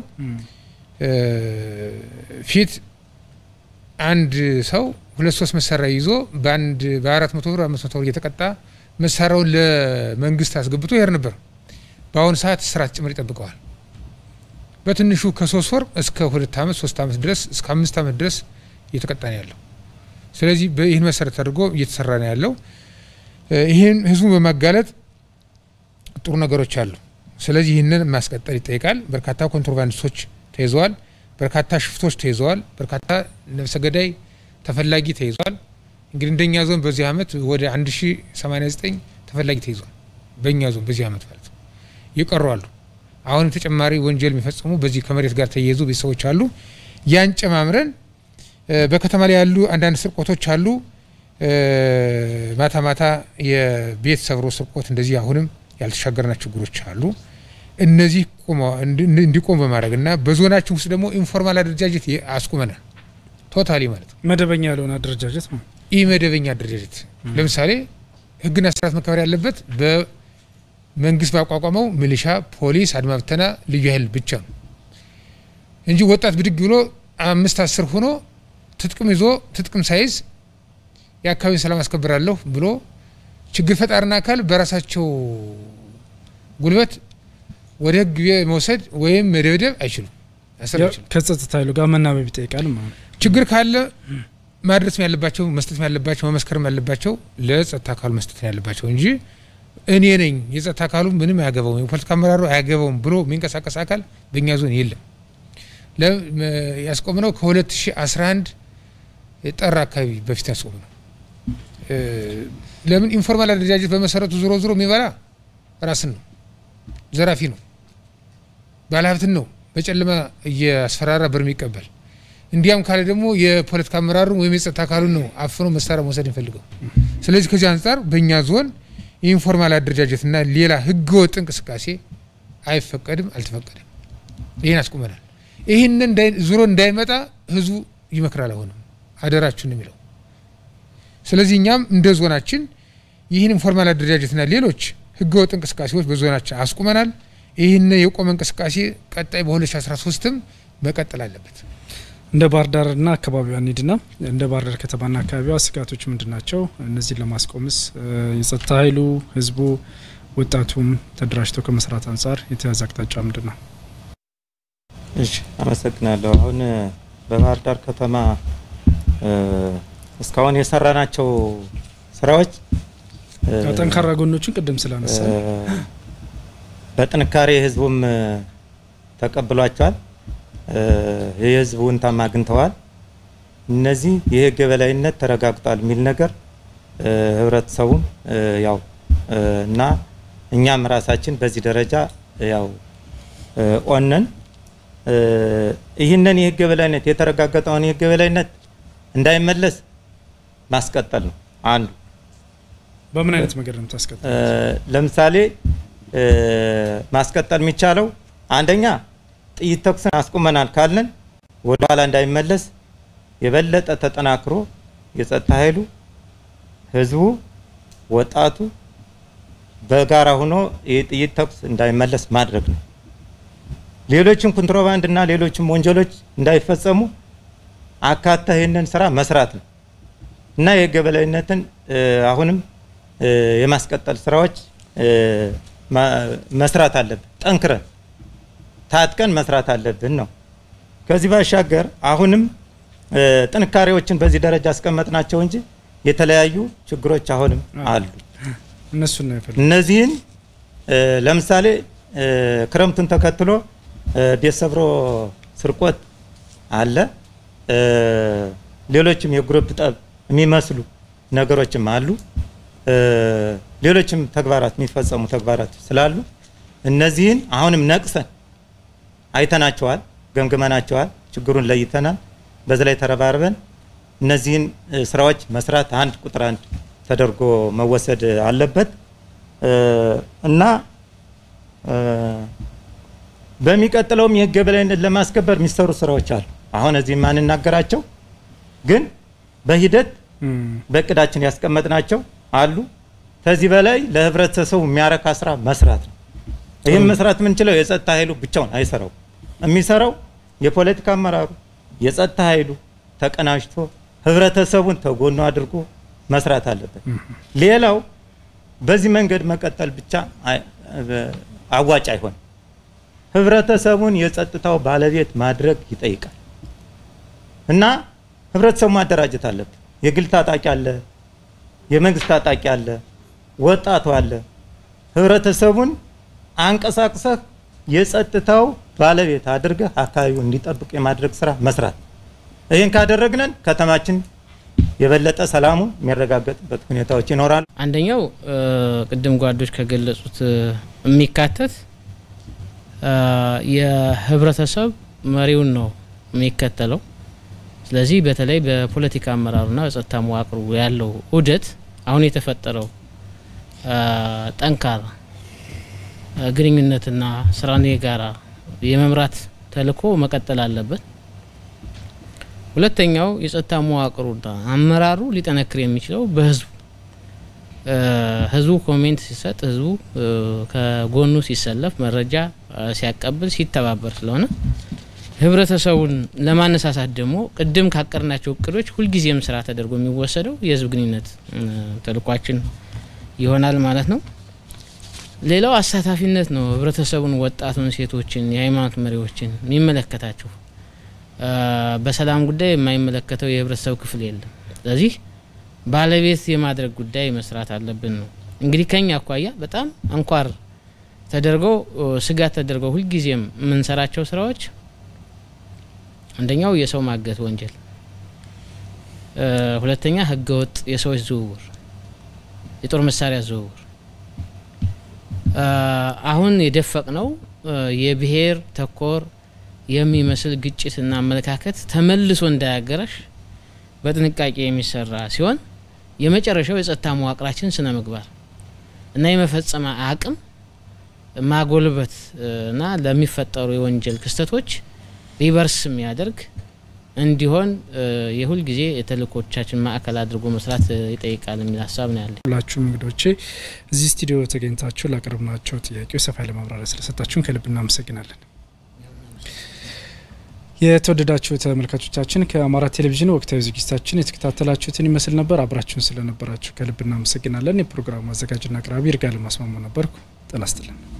ፊት አንድ ሰው ሁለት ሶስት መሳሪያ ይዞ ባንድ በአራት መቶ ብር አምስት መቶ ብር እየተቀጣ መሳሪያውን ለመንግስት አስገብቶ ይሄር ነበር። በአሁኑ ሰዓት ስራት ጭምር ይጠብቀዋል። በትንሹ ከሶስት ወር እስከ ሁለት አመት ሶስት አመት ድረስ እስከ አምስት አመት ድረስ እየተቀጣን ያለው። ስለዚህ በይህን መሰረት አድርጎ እየተሰራ ነው ያለው። ይህን ህዝቡ በማጋለጥ ጥሩ ነገሮች አሉ። ስለዚህ ይህንን ማስቀጠል ይጠይቃል። በርካታ ኮንትሮባንዲስቶች ተይዘዋል፣ በርካታ ሽፍቶች ተይዘዋል፣ በርካታ ነፍሰ ገዳይ ተፈላጊ ተይዘዋል። እንግዲህ እንደኛ ዞን በዚህ አመት ወደ አንድ ሺህ ሰማንያ ዘጠኝ ተፈላጊ ተይዘዋል። በእኛ ዞን በዚህ አመት ማለት ነው። ይቀራሉ። አሁን ተጨማሪ ወንጀል የሚፈጽሙ በዚህ ከመሬት ጋር ተያይዙ ቤተሰቦች አሉ። ያን ጨማምረን በከተማ ላይ ያሉ አንዳንድ ስርቆቶች አሉ። ማታ ማታ የቤት ሰብሮ ስርቆት እንደዚህ አሁንም ያልተሻገርና ችግሮች አሉ። እነዚህ ቆሞ እንዲቆም በማድረግና በዞናችን ውስጥ ደግሞ ኢንፎርማል አደረጃጀት አስቁመናል። ቶታሊ ማለት ነው መደበኛ ያልሆነ አደረጃጀት ነው። ኢ መደበኛ አደረጃጀት ለምሳሌ ህግና ስርዓት መከበር ያለበት በመንግስት ባቋቋመው ሚሊሻ፣ ፖሊስ፣ አድማ ብተና፣ ልዩ ኃይል ብቻ ነው እንጂ ወጣት ብድግ ብሎ አምስት አስር ሆኖ ትጥቅም ይዞ ትጥቅም ሳይዝ የአካባቢ ሰላም አስከብራለሁ ብሎ ችግር ፈጣሪና አካል በራሳቸው ጉልበት ወደ ህግ መውሰድ ወይም መደብደብ አይችሉም። ከጸጥታ ኃይሉ ጋር መናበብ ይጠይቃል ማለት ችግር ካለ ማድረስ ያለባቸው መስጠት ያለባቸው መመስከርም ያለባቸው ለጸጥታ አካሉ መስጠት ያለባቸው እንጂ እኔ ነኝ የጸጥታ አካሉ ምንም አያገባው የፖለቲካ አመራሩ አያገባውም ብሎ የሚንቀሳቀስ አካል በእኛ ዞን የለም። ያስቆመነው ከ2011 ጠራ አካባቢ በፊት ያስቆመነው ለምን ኢንፎርማል አደረጃጀት በመሰረቱ ዞሮ ዞሮ የሚበላ ራስን ነው፣ ዘራፊ ነው፣ ባለሀብትን ነው በጨለማ እያስፈራራ ብር የሚቀበል እንዲያም ካለ ደግሞ የፖለቲካ አመራሩ ወይም የጸጥታ አካሉን ነው አፍኖ መሳሪያ መውሰድ ይፈልገው። ስለዚህ ከዚህ አንፃር በእኛ ዞን ኢንፎርማል አደረጃጀትና ሌላ ህገወጥ እንቅስቃሴ አይፈቀድም፣ አልተፈቀደም። ይሄን አስቆመናል። ይሄንን ዙሮ እንዳይመጣ ህዝቡ ይመክራል። አሁንም አደራችሁን የሚለው ስለዚህ እኛም እንደ ዞናችን ይህን ኢንፎርማል አደረጃጀትና ሌሎች ህገወጥ እንቅስቃሴዎች በዞናችን አስቁመናል። ይህን የቆመ እንቅስቃሴ ቀጣይ በ2013ም መቀጠል አለበት። እንደ ባህር ዳርና አካባቢዋ እንሂድና እንደ ባህር ዳር ከተማና አካባቢዋ ስጋቶች ምንድናቸው? እነዚህን ለማስቆምስ የጸጥታ ኃይሉ ህዝቡ ወጣቱም ተደራጅቶ ከመስራት አንጻር የተያዘ አቅጣጫ ምንድነው? እሺ አመሰግናለሁ። አሁን በባህር ዳር ከተማ እስካሁን የሰራናቸው ስራዎች ጠንካራ ጎኖችን ቅድም ስላነሳ በጥንካሬ ህዝቡም ተቀብሏቸዋል። የህዝቡን ታማ አግኝተዋል። እነዚህ የህግ የበላይነት ተረጋግጧል የሚል ነገር ህብረተሰቡም ያው እና እኛም ራሳችን በዚህ ደረጃ ያው ኦነን ይህንን የህግ የበላይነት የተረጋገጠውን የህግ የበላይነት እንዳይመለስ ማስቀጠል ነው አንዱ። በምን አይነት መንገድ ነው ታስቀጥል? ለምሳሌ ማስቀጠል የሚቻለው አንደኛ ጥይት ተኩስን አስቆመናል ካለን ወደ ኋላ እንዳይመለስ የበለጠ ተጠናክሮ የጸጥታ ኃይሉ፣ ህዝቡ፣ ወጣቱ በጋራ ሆኖ የጥይት ተኩስ እንዳይመለስ ማድረግ ነው። ሌሎችም ኮንትሮባንድ እና ሌሎችም ወንጀሎች እንዳይፈጸሙ አካታ ይሄንን ስራ መስራት ነው እና የህግ የበላይነትን አሁንም የማስቀጠል ስራዎች መስራት አለብን። ጠንክረን ታጥቀን መስራት አለብን ነው። ከዚህ ባሻገር አሁንም ጥንካሬዎችን በዚህ ደረጃ አስቀመጥናቸው እንጂ የተለያዩ ችግሮች አሁንም አሉ። እነሱ ነው ይፈልግ እነዚህን ለምሳሌ ክረምቱን ተከትሎ ቤት ሰብሮ ስርቆት አለ። ሌሎችም የግሩፕ ጠብ የሚመስሉ ነገሮችም አሉ። ሌሎችም ተግባራት የሚፈጸሙ ተግባራት ስላሉ እነዚህን አሁንም ነቅሰን አይተናቸዋል፣ ገምግመናቸዋል፣ ችግሩን ለይተናል። በዚህ ላይ ተረባርበን እነዚህን ስራዎች መስራት አንድ ቁጥር አንድ ተደርጎ መወሰድ አለበት እና በሚቀጥለውም የህግ የበላይነት ለማስከበር የሚሰሩ ስራዎች አሉ። አሁን እዚህ ማንናገራቸው ግን በሂደት በእቅዳችን ያስቀመጥናቸው አሉ። ከዚህ በላይ ለህብረተሰቡ የሚያረካ ስራ መስራት ነው። ይህም መስራት የምንችለው የጸጥታ ኃይሉ ብቻውን አይሰራው። የሚሰራው የፖለቲካ አመራሩ፣ የጸጥታ ኃይሉ ተቀናጅቶ ህብረተሰቡን ተጎኑ አድርጎ መስራት አለበት። ሌላው በዚህ መንገድ መቀጠል ብቻ አዋጭ አይሆን። ህብረተሰቡን የጸጥታው ባለቤት ማድረግ ይጠይቃል እና ህብረተሰቡ ማደራጀት አለበት። የግል ታጣቂ አለ፣ የመንግስት ታጣቂ አለ፣ ወጣቱ አለ። ህብረተሰቡን አንቀሳቅሰህ የጸጥታው ባለቤት አድርገህ አካባቢውን እንዲጠብቅ የማድረግ ስራ መስራት። ይሄን ካደረግነን ከተማችን የበለጠ ሰላሙ የሚረጋገጥበት ሁኔታዎች ይኖራሉ። አንደኛው ቅድም ጓዶች ከገለጹት የሚካተት የህብረተሰብ መሪውን ነው የሚከተለው። ስለዚህ በተለይ በፖለቲካ አመራሩና በጸጥታ መዋቅሩ ያለው ዑደት አሁን የተፈጠረው ጠንካራ ግንኙነትና ስራን የጋራ የመምራት ተልዕኮ መቀጠል አለበት። ሁለተኛው የጸጥታ መዋቅሩና አመራሩ ሊጠነክር የሚችለው በህዝቡ ህዝቡ ኮሜንት ሲሰጥ፣ ህዝቡ ከጎኑ ሲሰለፍ፣ መረጃ ሲያቀብል፣ ሲተባበር ስለሆነ ህብረተሰቡን ለማነሳሳት ደግሞ ቅድም ካቀርናቸው እቅዶች ሁልጊዜም ስራ ተደርጎ የሚወሰደው የህዝብ ግንኙነት ተልዕኳችን ይሆናል ማለት ነው። ሌላው አሳታፊነት ነው። ህብረተሰቡን፣ ወጣቱን፣ ሴቶችን፣ የሃይማኖት መሪዎችን የሚመለከታቸው በሰላም ጉዳይ የማይመለከተው የህብረተሰብ ክፍል የለም። ስለዚህ ባለቤት የማድረግ ጉዳይ መስራት አለብን ነው። እንግዲህ ከኛ አኳያ በጣም አንኳር ተደርገው ስጋት ተደርገው ሁልጊዜም የምንሰራቸው ስራዎች አንደኛው የሰው ማገት ወንጀል፣ ሁለተኛ ህገወጥ የሰዎች ዝውውር፣ የጦር መሳሪያ ዝውውር። አሁን የደፈቅነው የብሔር ተኮር የሚመስል ግጭትና አመለካከት ተመልሶ እንዳያገረሽ በጥንቃቄ የሚሰራ ሲሆን የመጨረሻው የጸጥታ መዋቅራችን ስነ ምግባር እና የመፈጸም አቅም ማጎልበት እና ለሚፈጠሩ የወንጀል ክስተቶች ሪቨርስ የሚያደርግ እንዲሆን የሁል ጊዜ የተልዕኮቻችን ማዕከል አድርጎ መስራት ይጠይቃል የሚል ሀሳብ ነው ያለኝ። ሁላችሁም እንግዶቼ እዚህ ስቱዲዮ ተገኝታችሁ ላቀረብናቸው ጥያቄዎች ሰፋ ያለ ማብራሪያ ስለሰጣችሁን ከልብ እናመሰግናለን። የተወደዳችሁ ተመልካቾቻችን ከአማራ ቴሌቪዥን ወቅታዊ ዝግጅታችን የተከታተላችሁትን ይመስል ነበር። አብራችሁን ስለነበራችሁ ከልብ እናመሰግናለን። የፕሮግራሙ አዘጋጅና አቅራቢ ይርጋለም አስማማው ነበርኩ። ጤና ይስጥልን።